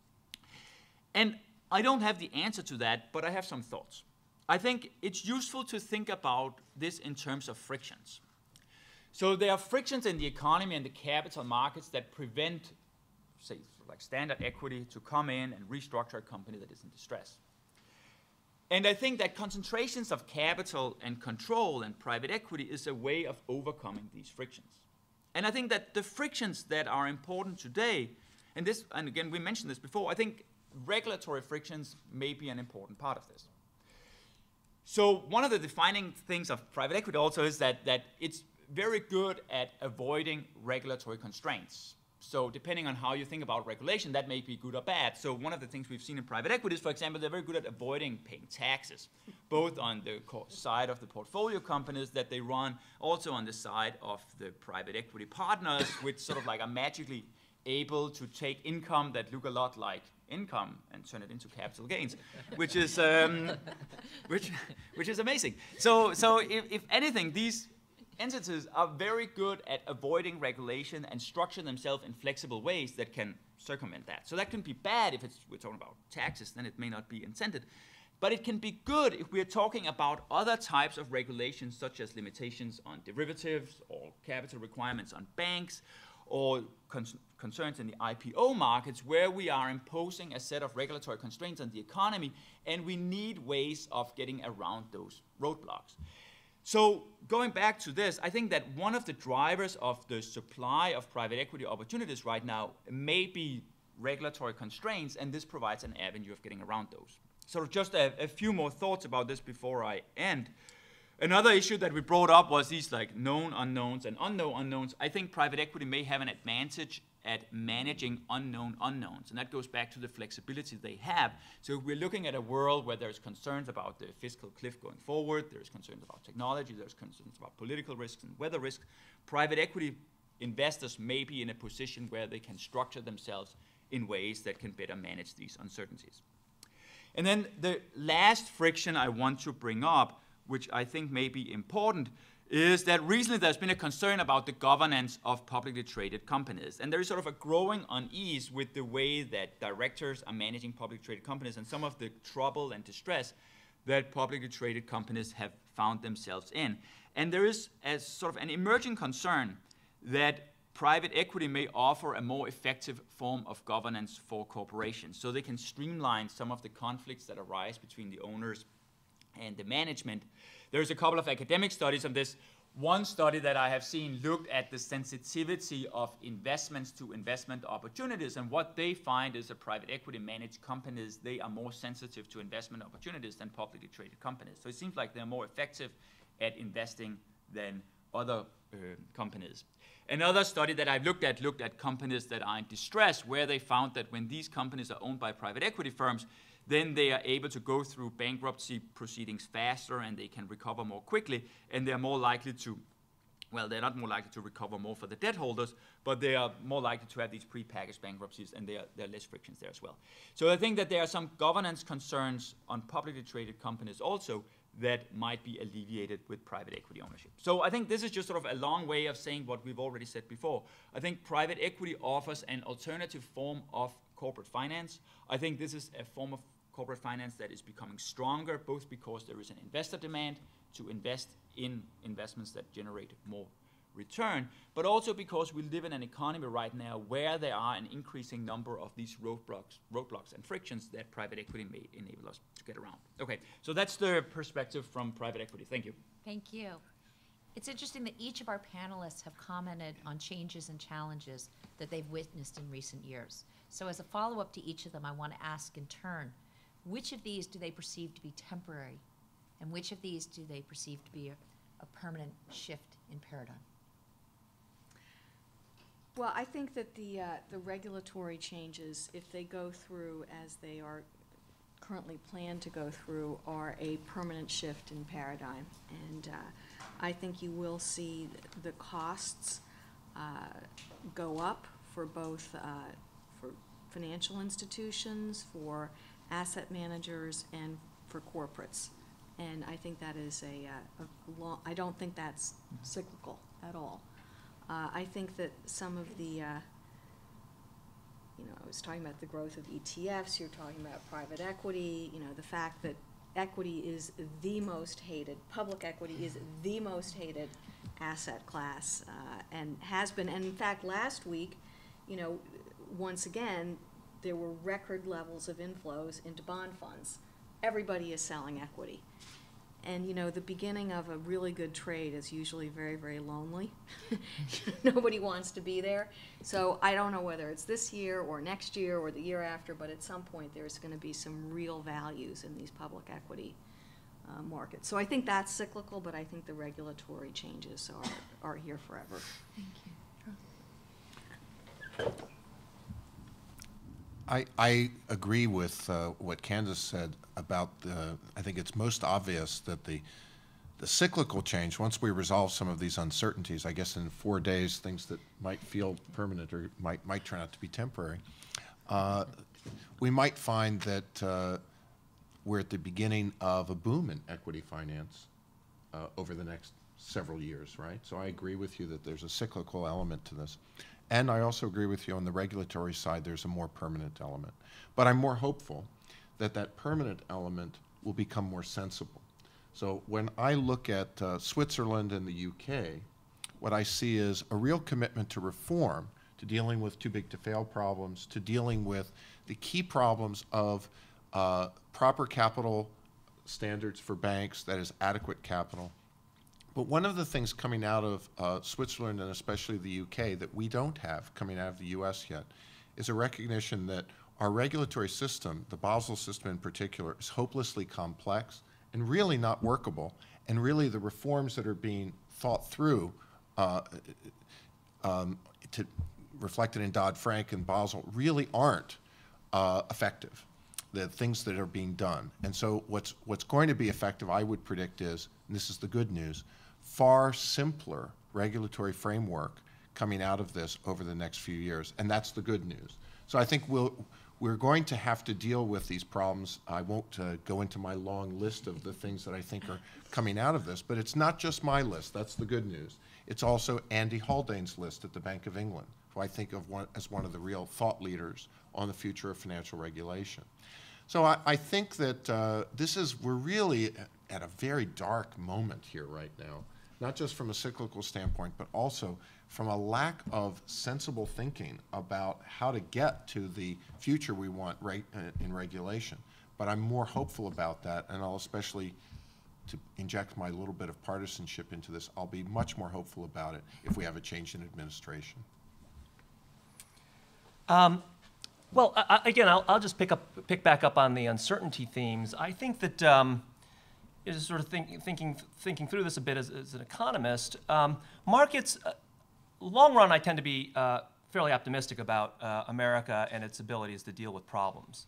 And I don't have the answer to that, but I have some thoughts. I think it's useful to think about this in terms of frictions. So there are frictions in the economy and the capital markets that prevent, say, like standard equity to come in and restructure a company that is in distress. And I think that concentrations of capital and control and private equity is a way of overcoming these frictions. And I think that the frictions that are important today, and again, we mentioned this before, I think regulatory frictions may be an important part of this. So one of the defining things of private equity also is that it's very good at avoiding regulatory constraints. So depending on how you think about regulation, that may be good or bad. So one of the things we've seen in private equities, for example, they're very good at avoiding paying taxes, both on the side of the portfolio companies that they run, also on the side of the private equity partners, which sort of like are magically able to take income that look a lot like income and turn it into capital gains, which is which is amazing. So if anything, these entities are very good at avoiding regulation and structure themselves in flexible ways that can circumvent that. So that can be bad if we're talking about taxes, then it may not be intended. But it can be good if we're talking about other types of regulations, such as limitations on derivatives or capital requirements on banks, or concerns in the IPO markets, where we are imposing a set of regulatory constraints on the economy, and we need ways of getting around those roadblocks. So going back to this, I think that one of the drivers of the supply of private equity opportunities right now may be regulatory constraints, and this provides an avenue of getting around those. So just a few more thoughts about this before I end. Another issue that we brought up was these like known unknowns and unknown unknowns. I think private equity may have an advantage at managing unknown unknowns, and that goes back to the flexibility they have. So if we're looking at a world where there's concerns about the fiscal cliff going forward, there's concerns about technology, there's concerns about political risks and weather risks, private equity investors may be in a position where they can structure themselves in ways that can better manage these uncertainties. And then the last friction I want to bring up, which I think may be important, is that recently there's been a concern about the governance of publicly traded companies. And there is sort of a growing unease with the way that directors are managing publicly traded companies and some of the trouble and distress that publicly traded companies have found themselves in. And there is a sort of an emerging concern that private equity may offer a more effective form of governance for corporations, so they can streamline some of the conflicts that arise between the owners and the management. There's a couple of academic studies on this. One study that I have seen looked at the sensitivity of investments to investment opportunities, and what they find is that private equity managed companies, they are more sensitive to investment opportunities than publicly traded companies. So it seems like they're more effective at investing than other companies. Another study that I've looked at companies that are in distress, where they found that when these companies are owned by private equity firms, then they are able to go through bankruptcy proceedings faster, and they can recover more quickly, and they're more likely to, well, they're not more likely to recover more for the debt holders, but they are more likely to have these pre-packaged bankruptcies, and there are less frictions there as well. So I think that there are some governance concerns on publicly traded companies also that might be alleviated with private equity ownership. So I think this is just sort of a long way of saying what we've already said before. I think private equity offers an alternative form of corporate finance. I think this is a form of corporate finance that is becoming stronger, both because there is an investor demand to invest in investments that generate more return, but also because we live in an economy right now where there are an increasing number of these roadblocks and frictions that private equity may enable us to get around. Okay, so that's the perspective from private equity. Thank you. Thank you. It's interesting that each of our panelists have commented on changes and challenges that they've witnessed in recent years. So as a follow-up to each of them, I want to ask in turn, which of these do they perceive to be temporary, and which of these do they perceive to be a permanent shift in paradigm? Well, I think that the regulatory changes, if they go through as they are currently planned to go through, are a permanent shift in paradigm. And I think you will see the costs go up for both for financial institutions, for asset managers, and for corporates. And I think that is I don't think that's cyclical at all. I think that some of the, I was talking about the growth of ETFs, you're talking about private equity, the fact that equity is the most hated, public equity is the most hated asset class, and has been. And in fact, last week, once again, there were record levels of inflows into bond funds. Everybody is selling equity. And the beginning of a really good trade is usually very, very lonely. Nobody wants to be there. So I don't know whether it's this year or next year or the year after, but at some point there's going to be some real values in these public equity markets. So I think that's cyclical, but I think the regulatory changes are here forever. Thank you. I agree with what Candace said about I think it's most obvious that the cyclical change, once we resolve some of these uncertainties, I guess in 4 days, things that might feel permanent or might turn out to be temporary, we might find that we're at the beginning of a boom in equity finance over the next several years, right? So I agree with you that there's a cyclical element to this. And I also agree with you on the regulatory side, there's a more permanent element. But I'm more hopeful that that permanent element will become more sensible. So when I look at Switzerland and the UK, what I see is a real commitment to reform, to dealing with too big to fail problems, to dealing with the key problems of proper capital standards for banks, that is adequate capital. But one of the things coming out of Switzerland and especially the UK that we don't have coming out of the US yet is a recognition that our regulatory system, the Basel system in particular, is hopelessly complex and really not workable. And really the reforms that are being thought through reflected in Dodd-Frank and Basel really aren't effective, the things that are being done. And so what's going to be effective, I would predict is, and this is the good news, far simpler regulatory framework coming out of this over the next few years, and that's the good news. So I think we're going to have to deal with these problems. I won't go into my long list of the things that I think are coming out of this, but it's not just my list, that's the good news. It's also Andy Haldane's list at the Bank of England, who I think of as one of the real thought leaders on the future of financial regulation. So I think that we're really at a very dark moment here right now, not just from a cyclical standpoint, but also from a lack of sensible thinking about how to get to the future we want in regulation. But I'm more hopeful about that, and I'll especially, to inject my little bit of partisanship into this, I'll be much more hopeful about it if we have a change in administration. Well, again, I'll just pick back up on the uncertainty themes. I think that is sort of thinking through this a bit as an economist. Markets, long run, I tend to be fairly optimistic about America and its abilities to deal with problems.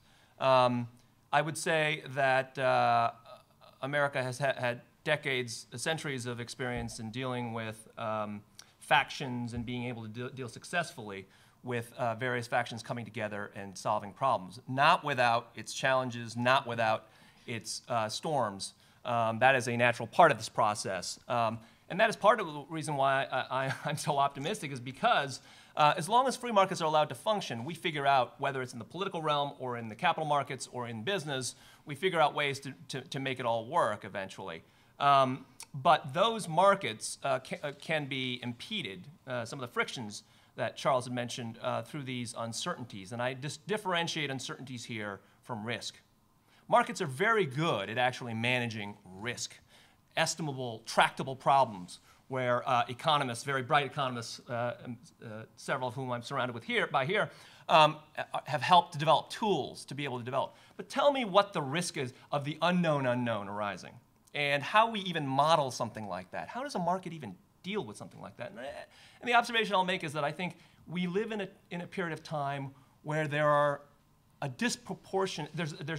I would say that America has had decades, centuries of experience in dealing with factions and being able to deal successfully with various factions coming together and solving problems. Not without its challenges, not without its storms. That is a natural part of this process. And that is part of the reason why I'm so optimistic, is because as long as free markets are allowed to function, we figure out, whether it's in the political realm or in the capital markets or in business, we figure out ways to make it all work eventually. But those markets can be impeded, some of the frictions that Charles had mentioned, through these uncertainties. And I just differentiate uncertainties here from risk. Markets are very good at actually managing risk, estimable, tractable problems, where economists, very bright economists, several of whom I'm surrounded with here, have helped to develop tools to be able to develop. But tell me what the risk is of the unknown arising, and how we even model something like that. How does a market even deal with something like that? And the observation I'll make is that I think we live in a period of time where there's a disproportionate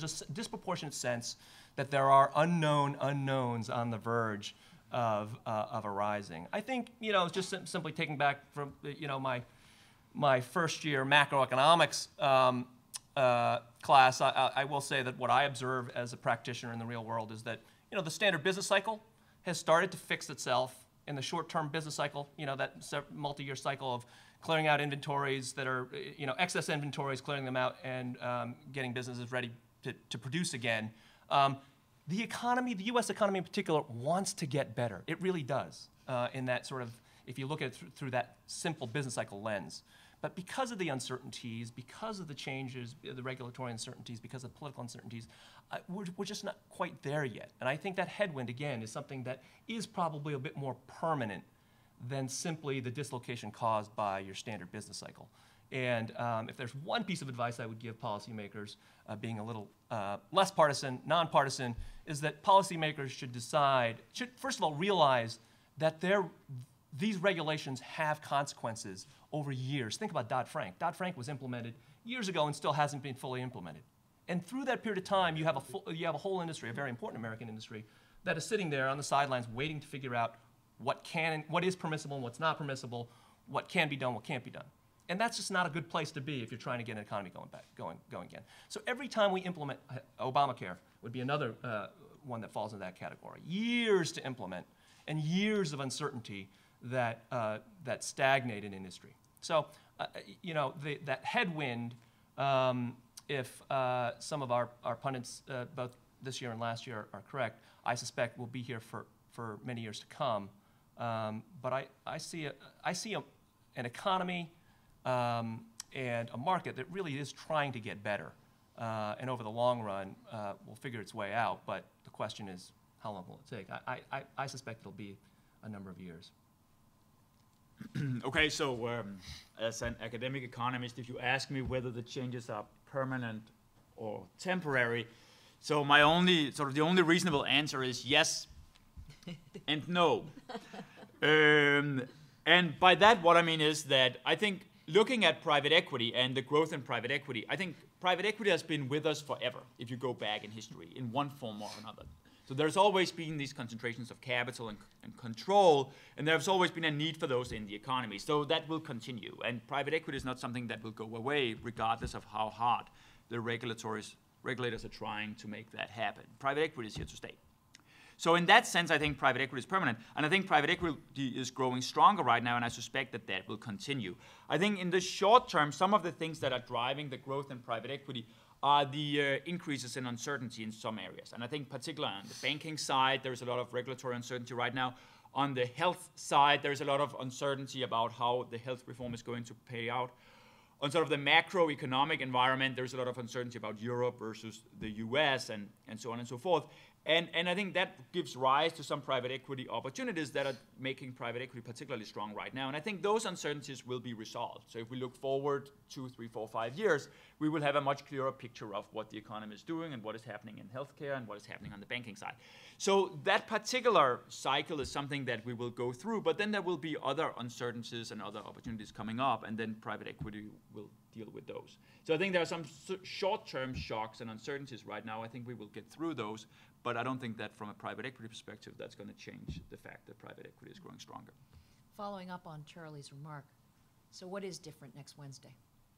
sense that there are unknown unknowns on the verge of arising. I think, just simply taking back from, my first year macroeconomics class, I will say that what I observe as a practitioner in the real world is that, the standard business cycle has started to fix itself. In the short-term business cycle, that multi-year cycle of clearing out inventories that are, excess inventories, clearing them out, and getting businesses ready to produce again. The economy, the U.S. economy in particular, wants to get better. It really does, in that sort of, if you look at it through that simple business cycle lens. But because of the uncertainties, because of the changes, the regulatory uncertainties, because of political uncertainties, we're just not quite there yet. And I think that headwind, again, is something that is probably a bit more permanent than simply the dislocation caused by your standard business cycle. And if there's one piece of advice I would give policymakers, being a little less partisan, nonpartisan, is that policymakers should first of all, realize that these regulations have consequences over years. Think about Dodd-Frank. Dodd-Frank was implemented years ago and still hasn't been fully implemented. And through that period of time, you have a whole industry, a very important American industry, that is sitting there on the sidelines waiting to figure out what is permissible and what's not permissible, what can be done, what can't be done. And that's just not a good place to be if you're trying to get an economy going again. So every time we implement Obamacare would be another one that falls into that category. Years to implement and years of uncertainty that stagnate an industry. So, that headwind, if some of our pundits, both this year and last year, are correct, I suspect will be here for many years to come. But I see an economy and a market that really is trying to get better. And over the long run, will figure its way out. But the question is, how long will it take? I suspect it'll be a number of years. Okay, so as an academic economist, if you ask me whether the changes are permanent or temporary, so the only reasonable answer is yes and no. And by that, what I mean is that I think looking at private equity and the growth in private equity, I think private equity has been with us forever, if you go back in history, in one form or another. So there's always been these concentrations of capital and control, and there's always been a need for those in the economy. So that will continue. And private equity is not something that will go away, regardless of how hard the regulators are trying to make that happen. Private equity is here to stay. So in that sense, I think private equity is permanent. And I think private equity is growing stronger right now, and I suspect that that will continue. I think in the short term, some of the things that are driving the growth in private equity are the increases in uncertainty in some areas. And I think particularly on the banking side, there's a lot of regulatory uncertainty right now. On the health side, there's a lot of uncertainty about how the health reform is going to pay out. On sort of the macroeconomic environment, there's a lot of uncertainty about Europe versus the US and so on and so forth. And I think that gives rise to some private equity opportunities that are making private equity particularly strong right now. And I think those uncertainties will be resolved. So if we look forward 2, 3, 4, 5 years, we will have a much clearer picture of what the economy is doing and what is happening in healthcare and what is happening on the banking side. So that particular cycle is something that we will go through, but then there will be other uncertainties and other opportunities coming up, and then private equity will deal with those. So I think there are some short-term shocks and uncertainties right now. I think we will get through those. But I don't think that from a private equity perspective, that's going to change the fact that private equity is growing stronger. Following up on Charlie's remark, so what is different next Wednesday?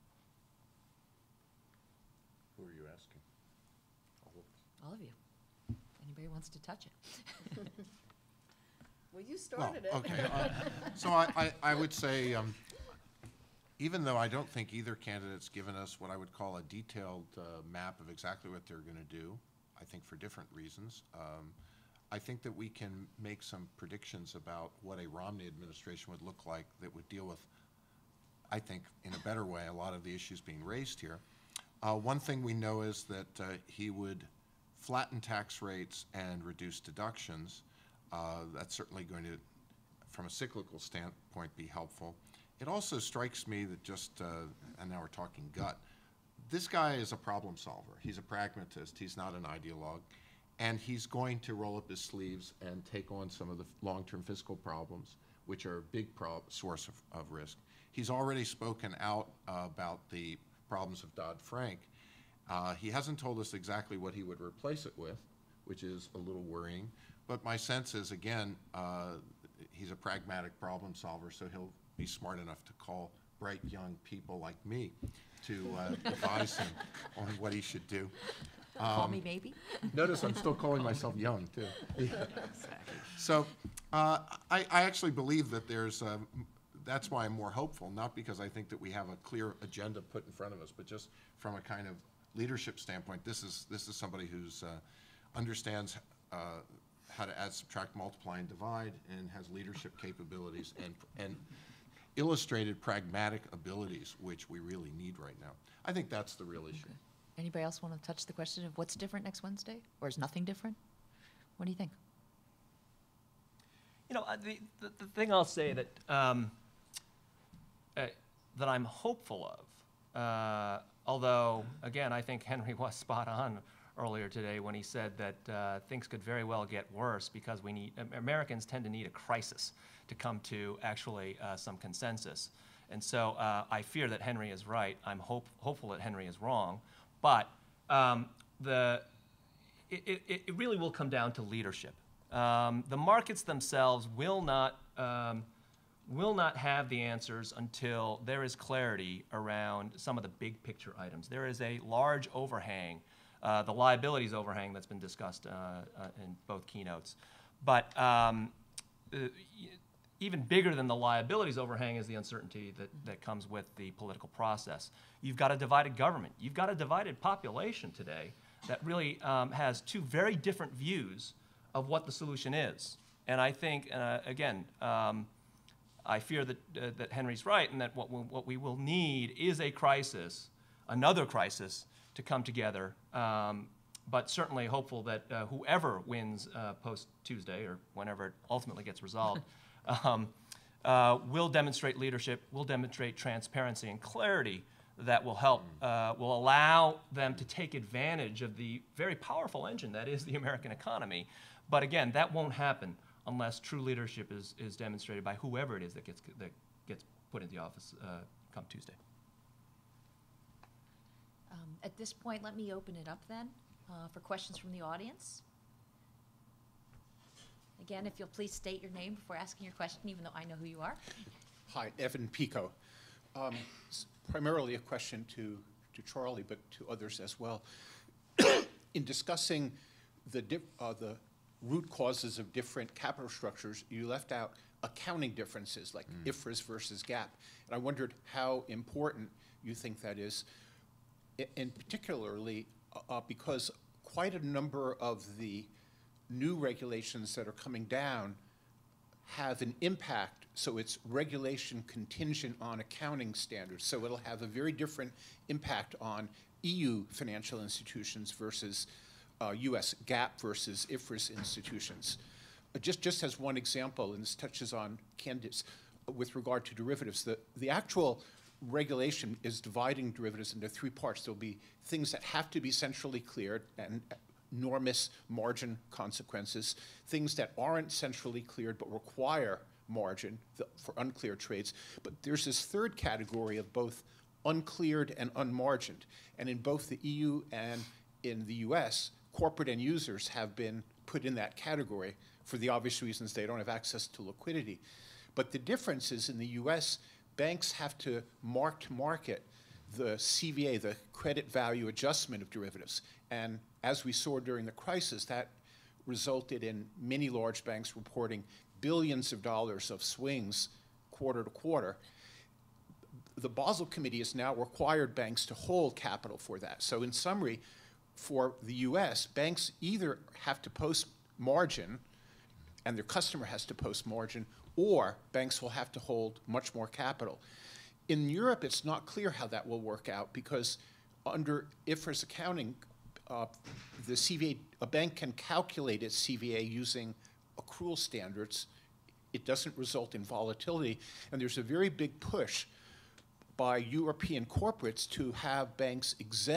Who are you asking? All of you. Anybody wants to touch it? Well, you started it. Okay. So I would say, even though I don't think either candidate's given us what I would call a detailed map of exactly what they're going to do, I think for different reasons. I think that we can make some predictions about what a Romney administration would look like that would deal with, I think, in a better way, a lot of the issues being raised here. One thing we know is that he would flatten tax rates and reduce deductions. That's certainly going to, from a cyclical standpoint, be helpful. It also strikes me that just, and now we're talking gut, this guy is a problem solver. He's a pragmatist. He's not an ideologue. And he's going to roll up his sleeves and take on some of the long-term fiscal problems, which are a big source of risk. He's already spoken out about the problems of Dodd-Frank. He hasn't told us exactly what he would replace it with, which is a little worrying. But my sense is, again, he's a pragmatic problem solver, so he'll be smart enough to call bright young people like me to advise him on what he should do. Call me maybe? Notice I'm still calling myself young, too. Exactly. So I actually believe that there's, that's why I'm more hopeful, not because I think that we have a clear agenda put in front of us, but just from a kind of leadership standpoint, this is somebody who's understands how to add, subtract, multiply, and divide, and has leadership capabilities and illustrated pragmatic abilities, which we really need right now. I think that's the real issue. Okay. Anybody else want to touch the question of what's different next Wednesday? Or is nothing different? What do you think? You know, the thing I'll say that that I'm hopeful of, although, again, I think Henry was spot on earlier today when he said that things could very well get worse because Americans tend to need a crisis to come to actually some consensus. And so I fear that Henry is right. I'm hopeful that Henry is wrong. But it really will come down to leadership. The markets themselves will not have the answers until there is clarity around some of the big picture items. There is a large overhang, the liabilities overhang that's been discussed in both keynotes. But even bigger than the liabilities overhang is the uncertainty that comes with the political process. You've got a divided government. You've got a divided population today that really has two very different views of what the solution is. And I think, again, I fear that Henry's right, and that what we will need is a crisis, another crisis, to come together. But certainly hopeful that whoever wins post-Tuesday, or whenever it ultimately gets resolved, will demonstrate leadership, will demonstrate transparency and clarity that will help, will allow them to take advantage of the very powerful engine that is the American economy. But again, that won't happen unless true leadership is demonstrated by whoever it is that gets put into office come Tuesday. At this point, let me open it up then for questions from the audience. Again, if you'll please state your name before asking your question, even though I know who you are. Hi, Evan Pico. It's primarily a question to Charlie, but to others as well. In discussing the root causes of different capital structures, you left out accounting differences like IFRS versus GAAP. And I wondered how important you think that is, and particularly because quite a number of the new regulations that are coming down have an impact, so it's regulation contingent on accounting standards. So it'll have a very different impact on EU financial institutions versus US GAAP versus IFRS institutions. Just as one example, and this touches on Candace, with regard to derivatives, the actual regulation is dividing derivatives into three parts. There'll be things that have to be centrally cleared and enormous margin consequences, things that aren't centrally cleared but require margin for uncleared trades. But there's this third category of both uncleared and unmargined. And in both the EU and in the US, corporate end users have been put in that category for the obvious reasons they don't have access to liquidity. But the difference is in the US, banks have to mark to market the CVA, the credit value adjustment of derivatives. And as we saw during the crisis, that resulted in many large banks reporting billions of dollars of swings quarter to quarter. The Basel Committee has now required banks to hold capital for that. So in summary, for the US, banks either have to post margin and their customer has to post margin, or banks will have to hold much more capital. In Europe, it's not clear how that will work out because under IFRS accounting, the CVA, a bank can calculate its CVA using accrual standards. It doesn't result in volatility, and there's a very big push by European corporates to have banks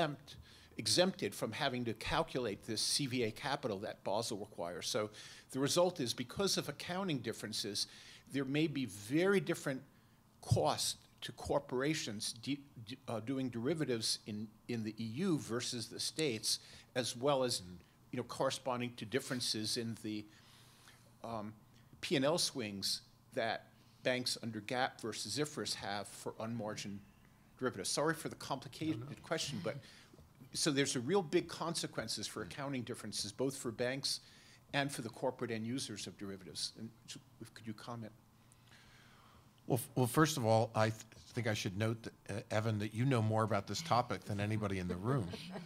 exempted from having to calculate this CVA capital that Basel requires. So the result is, because of accounting differences, there may be very different costs to corporations doing derivatives in the EU versus the States, as well as corresponding to differences in the P&L swings that banks under GAAP versus IFRS have for unmargined derivatives. Sorry for the complicated question, but so there's a real big consequences for accounting differences, both for banks and for the corporate end users of derivatives. And could you comment? Well, first of all, I think I should note, that, Evan, that you know more about this topic than anybody in the room.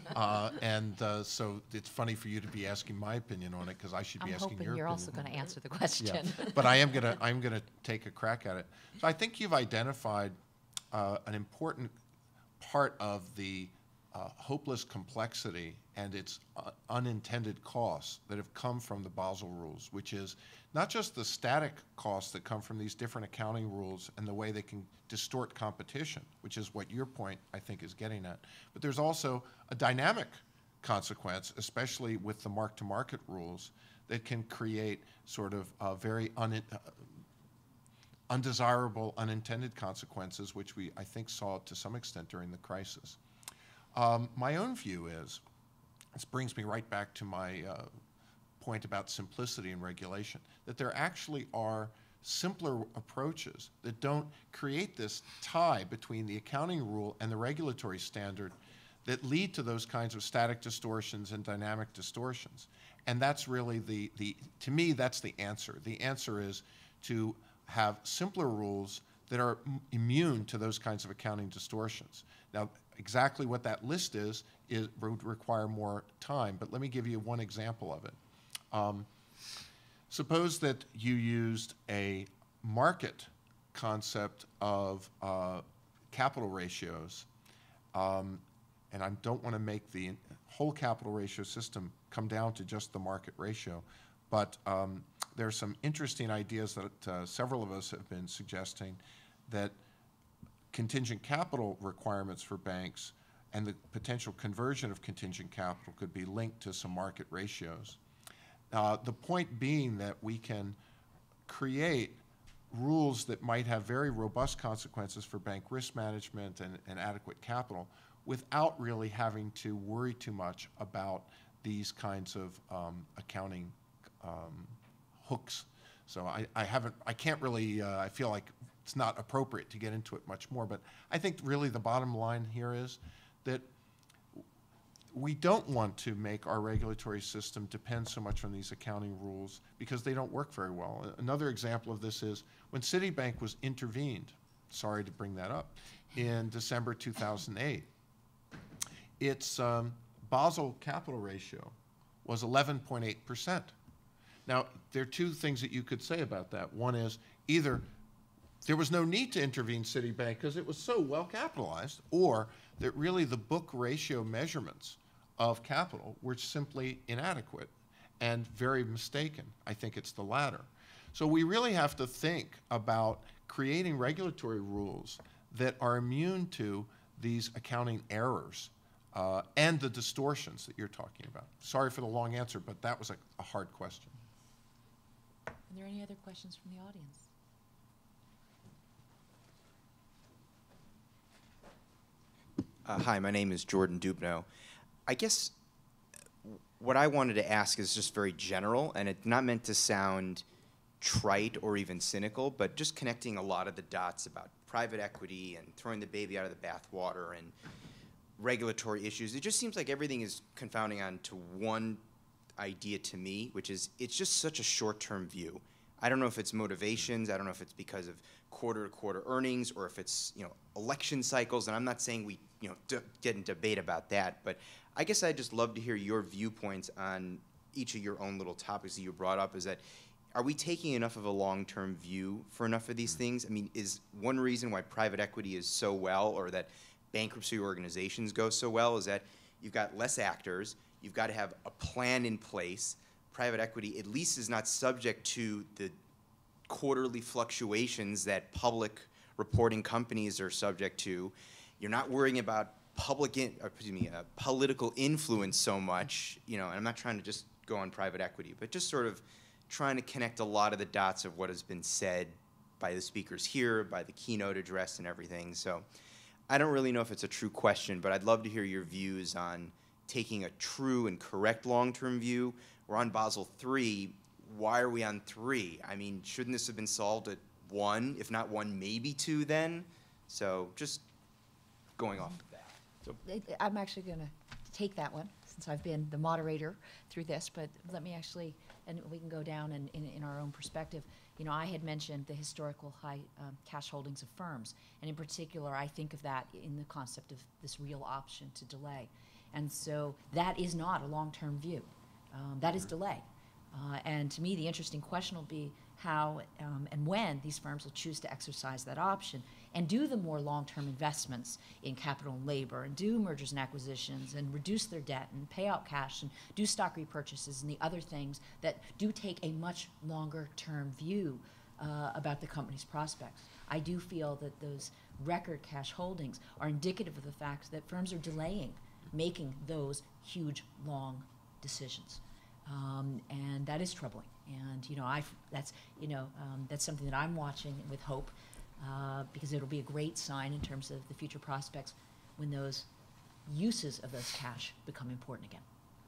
So it's funny for you to be asking my opinion on it, because I should be asking your opinion. I'm hoping you're also going to answer the question. Yeah. But I'm gonna take a crack at it. So I think you've identified an important part of the hopeless complexity and its unintended costs that have come from the Basel rules, which is not just the static costs that come from these different accounting rules and the way they can distort competition, which is what your point, I think, is getting at, but there's also a dynamic consequence, especially with the mark-to-market rules, that can create sort of very undesirable, unintended consequences, which I think, saw to some extent during the crisis. My own view is, this brings me right back to my point about simplicity in regulation, that there actually are simpler approaches that don't create this tie between the accounting rule and the regulatory standard that lead to those kinds of static distortions and dynamic distortions. And that's really to me, that's the answer. The answer is to have simpler rules that are immune to those kinds of accounting distortions. Now, exactly what that list is would require more time, but let me give you one example of it. Suppose that you used a market concept of capital ratios, and I don't want to make the whole capital ratio system come down to just the market ratio, but there are some interesting ideas that several of us have been suggesting, that contingent capital requirements for banks and the potential conversion of contingent capital could be linked to some market ratios. The point being that we can create rules that might have very robust consequences for bank risk management and adequate capital without really having to worry too much about these kinds of accounting hooks. So I can't really, I feel like it's not appropriate to get into it much more, but I think really the bottom line here is that we don't want to make our regulatory system depend so much on these accounting rules because they don't work very well. Another example of this is when Citibank was intervened, sorry to bring that up, in December 2008, its Basel capital ratio was 11.8%. Now, there are two things that you could say about that. One is either there was no need to intervene Citibank because it was so well capitalized, or that really the book ratio measurements of capital were simply inadequate and very mistaken. I think it's the latter. So we really have to think about creating regulatory rules that are immune to these accounting errors and the distortions that you're talking about. Sorry for the long answer, but that was a hard question. Are there any other questions from the audience? Hi, my name is Jordan Dubno. I guess what I wanted to ask is just very general, and it's not meant to sound trite or even cynical, but just connecting a lot of the dots about private equity and throwing the baby out of the bathwater and regulatory issues. It just seems like everything is confounding on to one idea to me, which is it's just such a short-term view. I don't know if it's motivations, I don't know if it's because of quarter-to-quarter earnings, or if it's, election cycles, and I'm not saying we, get in debate about that, but I guess I'd just love to hear your viewpoints on each of your own little topics that you brought up. Is that, are we taking enough of a long-term view for enough of these things? I mean, is one reason why private equity is so well, or that bankruptcy organizations go so well, is that you've got less actors, you've got to have a plan in place. Private equity at least is not subject to the quarterly fluctuations that public reporting companies are subject to. You're not worrying about political influence so much, and I'm not trying to just go on private equity, but just sort of trying to connect a lot of the dots of what has been said by the speakers here, by the keynote address and everything. So I don't really know if it's a true question, but I'd love to hear your views on taking a true and correct long-term view. We're on Basel III. Why are we on 3? I mean, shouldn't this have been solved at 1, if not 1, maybe 2 then? So just going off of that. So I'm actually going to take that one since I've been the moderator through this, but let me actually, and we can go down in our own perspective. I had mentioned the historical high cash holdings of firms, and in particular, I think of that in the concept of this real option to delay. And so that is not a long-term view. That is delay. And to me, the interesting question will be how and when these firms will choose to exercise that option and do the more long-term investments in capital and labor and do mergers and acquisitions and reduce their debt and pay out cash and do stock repurchases and the other things that do take a much longer-term view about the company's prospects. I do feel that those record cash holdings are indicative of the fact that firms are delaying making those huge, long decisions. And that is troubling. And that's something that I'm watching with hope, because it'll be a great sign in terms of the future prospects when those uses of those cash become important again.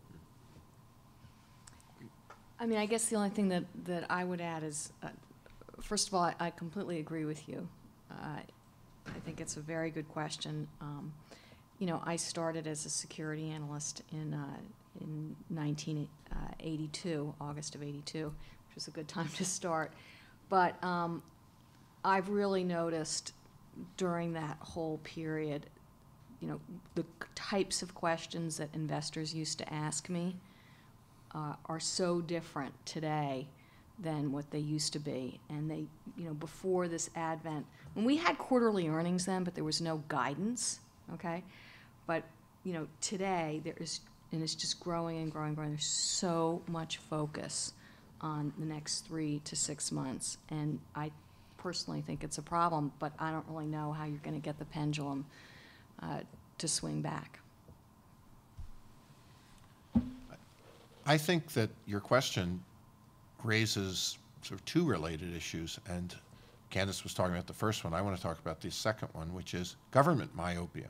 I mean, I guess the only thing that I would add is, first of all, I completely agree with you. I think it's a very good question. I started as a security analyst in 1982, August of 82, which was a good time to start. But I've really noticed during that whole period, the types of questions that investors used to ask me are so different today than what they used to be. And they, before this advent, when we had quarterly earnings then, but there was no guidance, okay? But, today there is, and it's just growing and growing and growing. There's so much focus on the next 3 to 6 months. And I personally think it's a problem, but I don't really know how you're going to get the pendulum to swing back. I think that your question raises sort of two related issues, and Candace was talking about the first one. I want to talk about the second one, which is government myopia.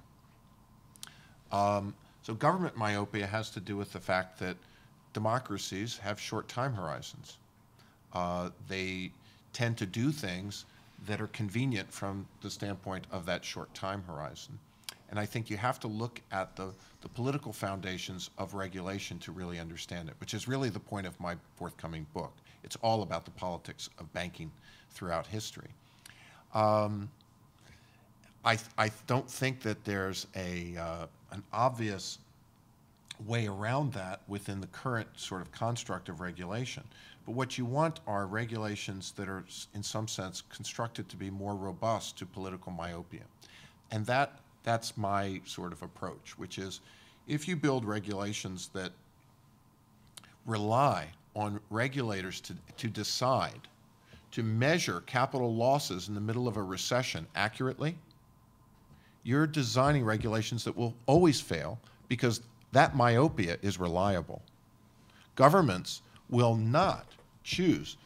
So government myopia has to do with the fact that democracies have short time horizons. They tend to do things that are convenient from the standpoint of that short time horizon. And I think you have to look at the political foundations of regulation to really understand it, which is really the point of my forthcoming book. It's all about the politics of banking throughout history. I don't think that there's an obvious way around that within the current sort of construct of regulation. But what you want are regulations that are, in some sense, constructed to be more robust to political myopia. And that's my sort of approach, which is if you build regulations that rely on regulators to decide, to measure capital losses in the middle of a recession accurately, you're designing regulations that will always fail because that myopia is reliable. Governments will not choose.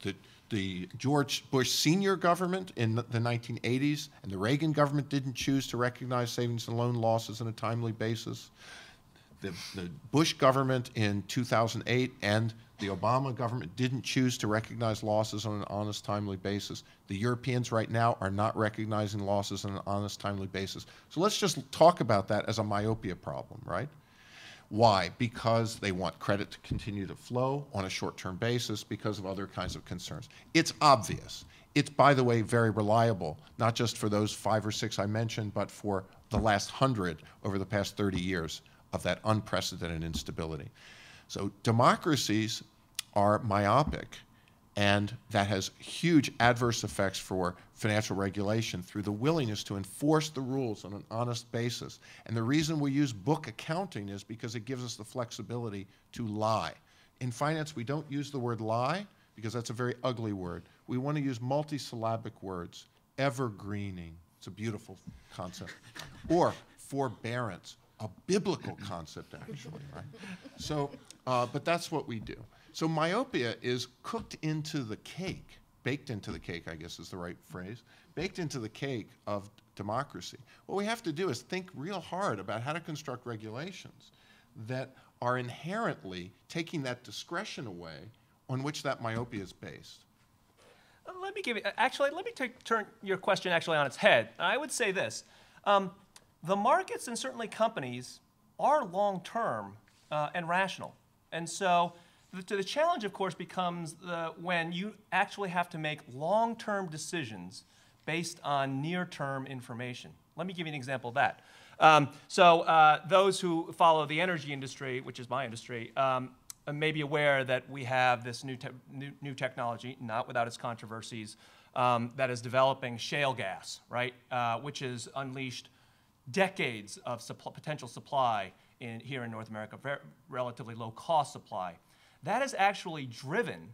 The George Bush Sr. government in the 1980s and the Reagan government didn't choose to recognize savings and loan losses on a timely basis. The Bush government in 2008 and the Obama government didn't choose to recognize losses on an honest, timely basis. The Europeans right now are not recognizing losses on an honest, timely basis. So let's just talk about that as a myopia problem, right? Why? Because they want credit to continue to flow on a short-term basis because of other kinds of concerns. It's obvious. It's, by the way, very reliable, not just for those 5 or 6 I mentioned, but for the last 100 over the past 30 years of that unprecedented instability. So democracies are myopic, and that has huge adverse effects for financial regulation through the willingness to enforce the rules on an honest basis. And the reason we use book accounting is because it gives us the flexibility to lie. In finance, we don't use the word lie because that's a very ugly word. We want to use multisyllabic words, evergreening, it's a beautiful concept, or forbearance, a biblical concept actually, right? So, but that's what we do. So myopia is cooked into the cake, baked into the cake, I guess is the right phrase, baked into the cake of democracy. What we have to do is think real hard about how to construct regulations that are inherently taking that discretion away on which that myopia is based. Let me turn your question actually on its head. I would say this. The markets and certainly companies are long-term and rational. And so the challenge, of course, becomes when you actually have to make long-term decisions based on near-term information. Let me give you an example of that. Those who follow the energy industry, which is my industry, may be aware that we have this new technology, not without its controversies, that is developing shale gas, right, which has unleashed decades of potential supply here in North America, relatively low-cost supply. That has actually driven,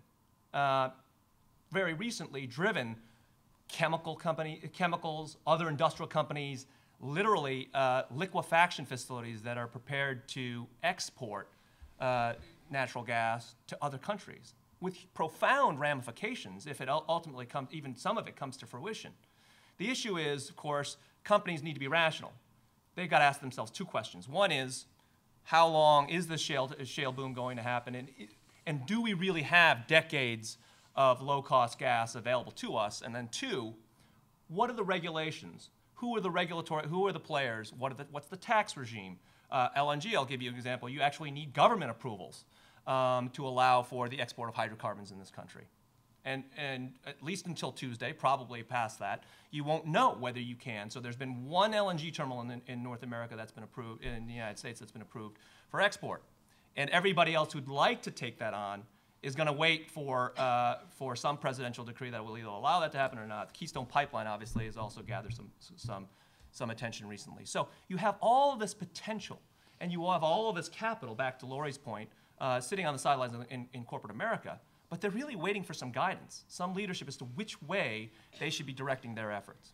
very recently, chemicals, other industrial companies literally liquefaction facilities that are prepared to export natural gas to other countries, with profound ramifications if it ultimately comes, even some of it comes to fruition. The issue is, of course, companies need to be rational. They've got to ask themselves two questions. One is, how long is the shale boom going to happen? And do we really have decades of low-cost gas available to us? And then two, what are the regulations? Who are the players? What's the tax regime? LNG, I'll give you an example. You actually need government approvals to allow for the export of hydrocarbons in this country. And at least until Tuesday, probably past that, you won't know whether you can. So there's been one LNG terminal in North America that's been approved, in the United States that's been approved for export. And everybody else who'd like to take that on is going to wait for some presidential decree that will either allow that to happen or not. The Keystone Pipeline, obviously, has also gathered some attention recently. So you have all of this potential, and you have all of this capital, back to Laurie's point, sitting on the sidelines in corporate America. But they're really waiting for some guidance, some leadership as to which way they should be directing their efforts.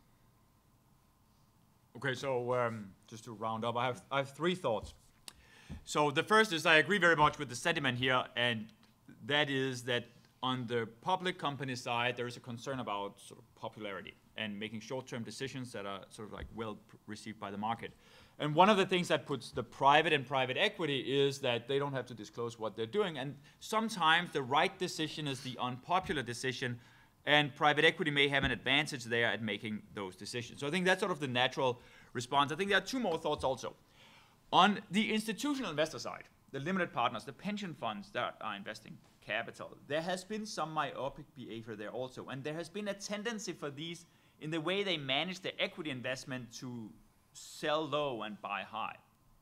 Okay, so just to round up, I have three thoughts. So the first is I agree very much with the sentiment here, and that is that on the public company side, there is a concern about sort of popularity and making short-term decisions that are sort of like well received by the market. And one of the things that puts the private and private equity is that they don't have to disclose what they're doing. And sometimes the right decision is the unpopular decision, and private equity may have an advantage there at making those decisions. So I think that's sort of the natural response. I think there are two more thoughts also. On the institutional investor side, the limited partners, the pension funds that are investing capital, there has been some myopic behavior there also. And there has been a tendency for these, in the way they manage their equity investment, to sell low and buy high.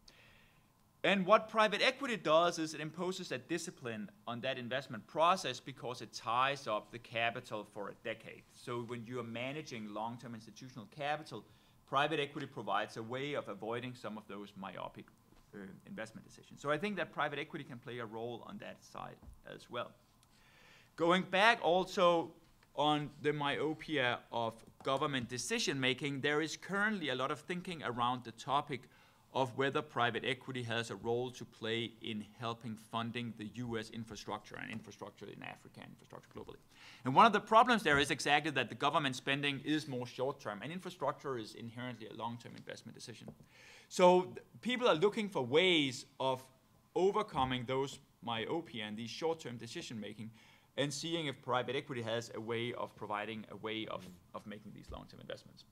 And what private equity does is it imposes a discipline on that investment process because it ties up the capital for a decade. So when you are managing long-term institutional capital, private equity provides a way of avoiding some of those myopic investment decisions. So I think that private equity can play a role on that side as well. Going back also on the myopia of government decision-making, there is currently a lot of thinking around the topic of whether private equity has a role to play in helping funding the US infrastructure and infrastructure in Africa and infrastructure globally. And one of the problems there is exactly that the government spending is more short-term, and infrastructure is inherently a long-term investment decision. So people are looking for ways of overcoming those myopia and these short-term decision-making, and seeing if private equity has a way of providing a way of making these long-term investments.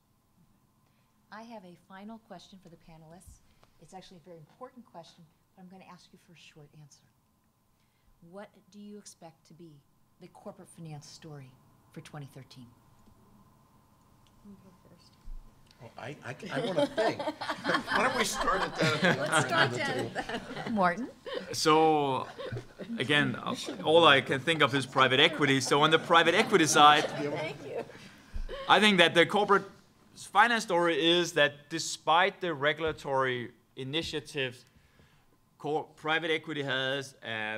I have a final question for the panelists. It's actually a very important question, but I'm going to ask you for a short answer. What do you expect to be the corporate finance story for 2013? You go first. Well, I want to think. Why don't we start at that? Let's start at Morten. So, again, all I can think of is private equity. So on the private equity side, Thank you. I think that the corporate finance story is that despite the regulatory initiatives, private equity has a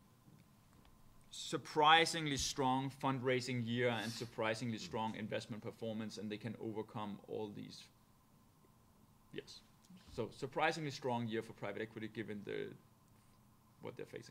surprisingly strong fundraising year and surprisingly strong investment performance, and they can overcome all these. Yes. So surprisingly strong year for private equity given what they're facing.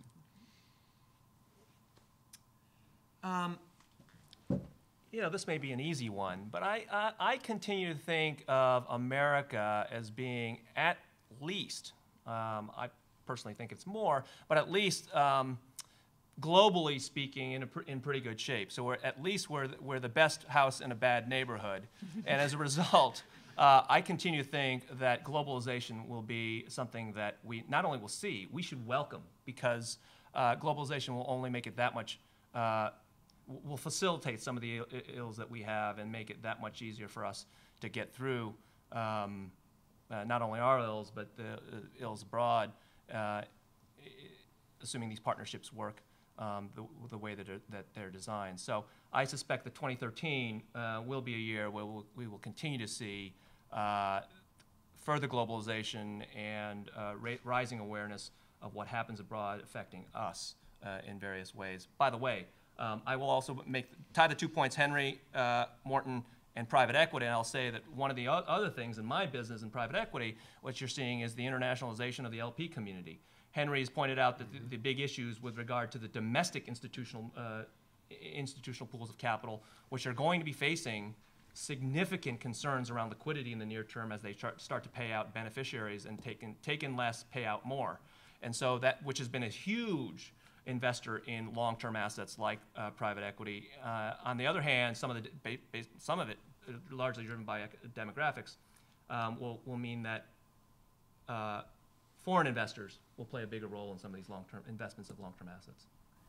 You know, this may be an easy one, but I continue to think of America as being at least, I personally think it's more, but at least globally speaking in pretty good shape. So we're the best house in a bad neighborhood. And as a result, I continue to think that globalization will be something that we not only will see, we should welcome, because globalization will only make it that much will facilitate some of the ills that we have and make it that much easier for us to get through not only our ills, but the ills abroad, assuming these partnerships work the way that they're designed. So I suspect that 2013 will be a year where we will continue to see further globalization and rising awareness of what happens abroad affecting us in various ways. By the way, I will also tie the 2 points Henry, Morten, and private equity. And I'll say that one of the other things in my business in private equity, what you're seeing is the internationalization of the LP community. Henry has pointed out that the big issues with regard to the domestic institutional pools of capital, which are going to be facing significant concerns around liquidity in the near term as they start to pay out beneficiaries and take in less, pay out more. And so that, which has been a huge investor in long-term assets like private equity. On the other hand, some of it, largely driven by demographics, will mean that foreign investors will play a bigger role in some of these long-term investments of long-term assets.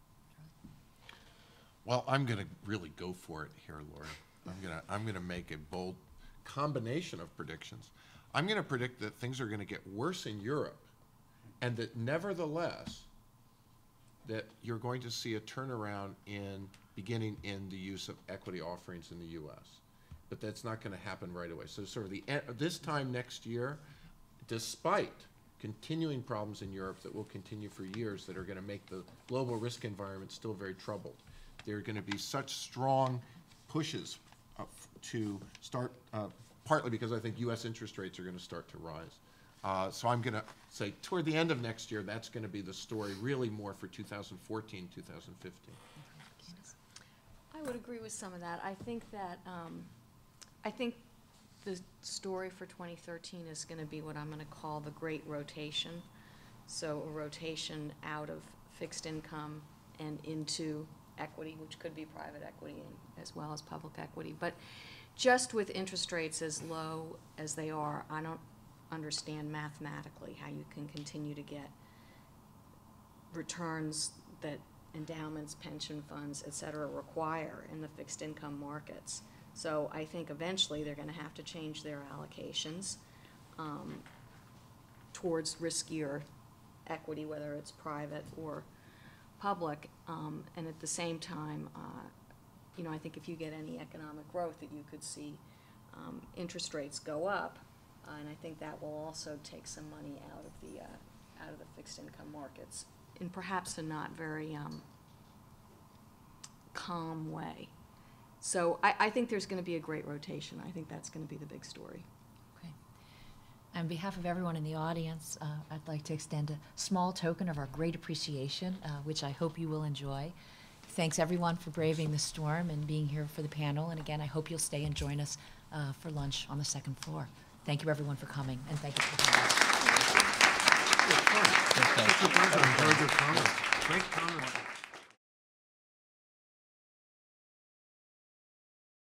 Well, I'm going to really go for it here, Laurie. I'm going to make a bold combination of predictions. I'm going to predict that things are going to get worse in Europe, and that nevertheless, that you're going to see a turnaround beginning in the use of equity offerings in the U.S. But that's not going to happen right away. So sort of this time next year, despite continuing problems in Europe that will continue for years that are going to make the global risk environment still very troubled, there are going to be such strong pushes to start, partly because I think U.S. interest rates are going to start to rise. So I'm going to say toward the end of next year, that's going to be the story really more for 2014, 2015. I would agree with some of that. I think that, I think the story for 2013 is going to be what I'm going to call the great rotation. So a rotation out of fixed income and into equity, which could be private equity as well as public equity. But just with interest rates as low as they are, I don't understand mathematically how you can continue to get returns that endowments, pension funds, et cetera, require in the fixed income markets. So I think eventually they're going to have to change their allocations towards riskier equity, whether it's private or public, and at the same time, you know, I think if you get any economic growth, that you could see interest rates go up, and I think that will also take some money out of the fixed income markets in perhaps a not very calm way. So I think there's going to be a great rotation. I think that's going to be the big story. Okay. On behalf of everyone in the audience, I'd like to extend a small token of our great appreciation, which I hope you will enjoy. Thanks everyone for braving the storm and being here for the panel. And again, I hope you'll stay and join us for lunch on the second floor. Thank you everyone for coming, and thank you for the comments. Thank you. Great comments.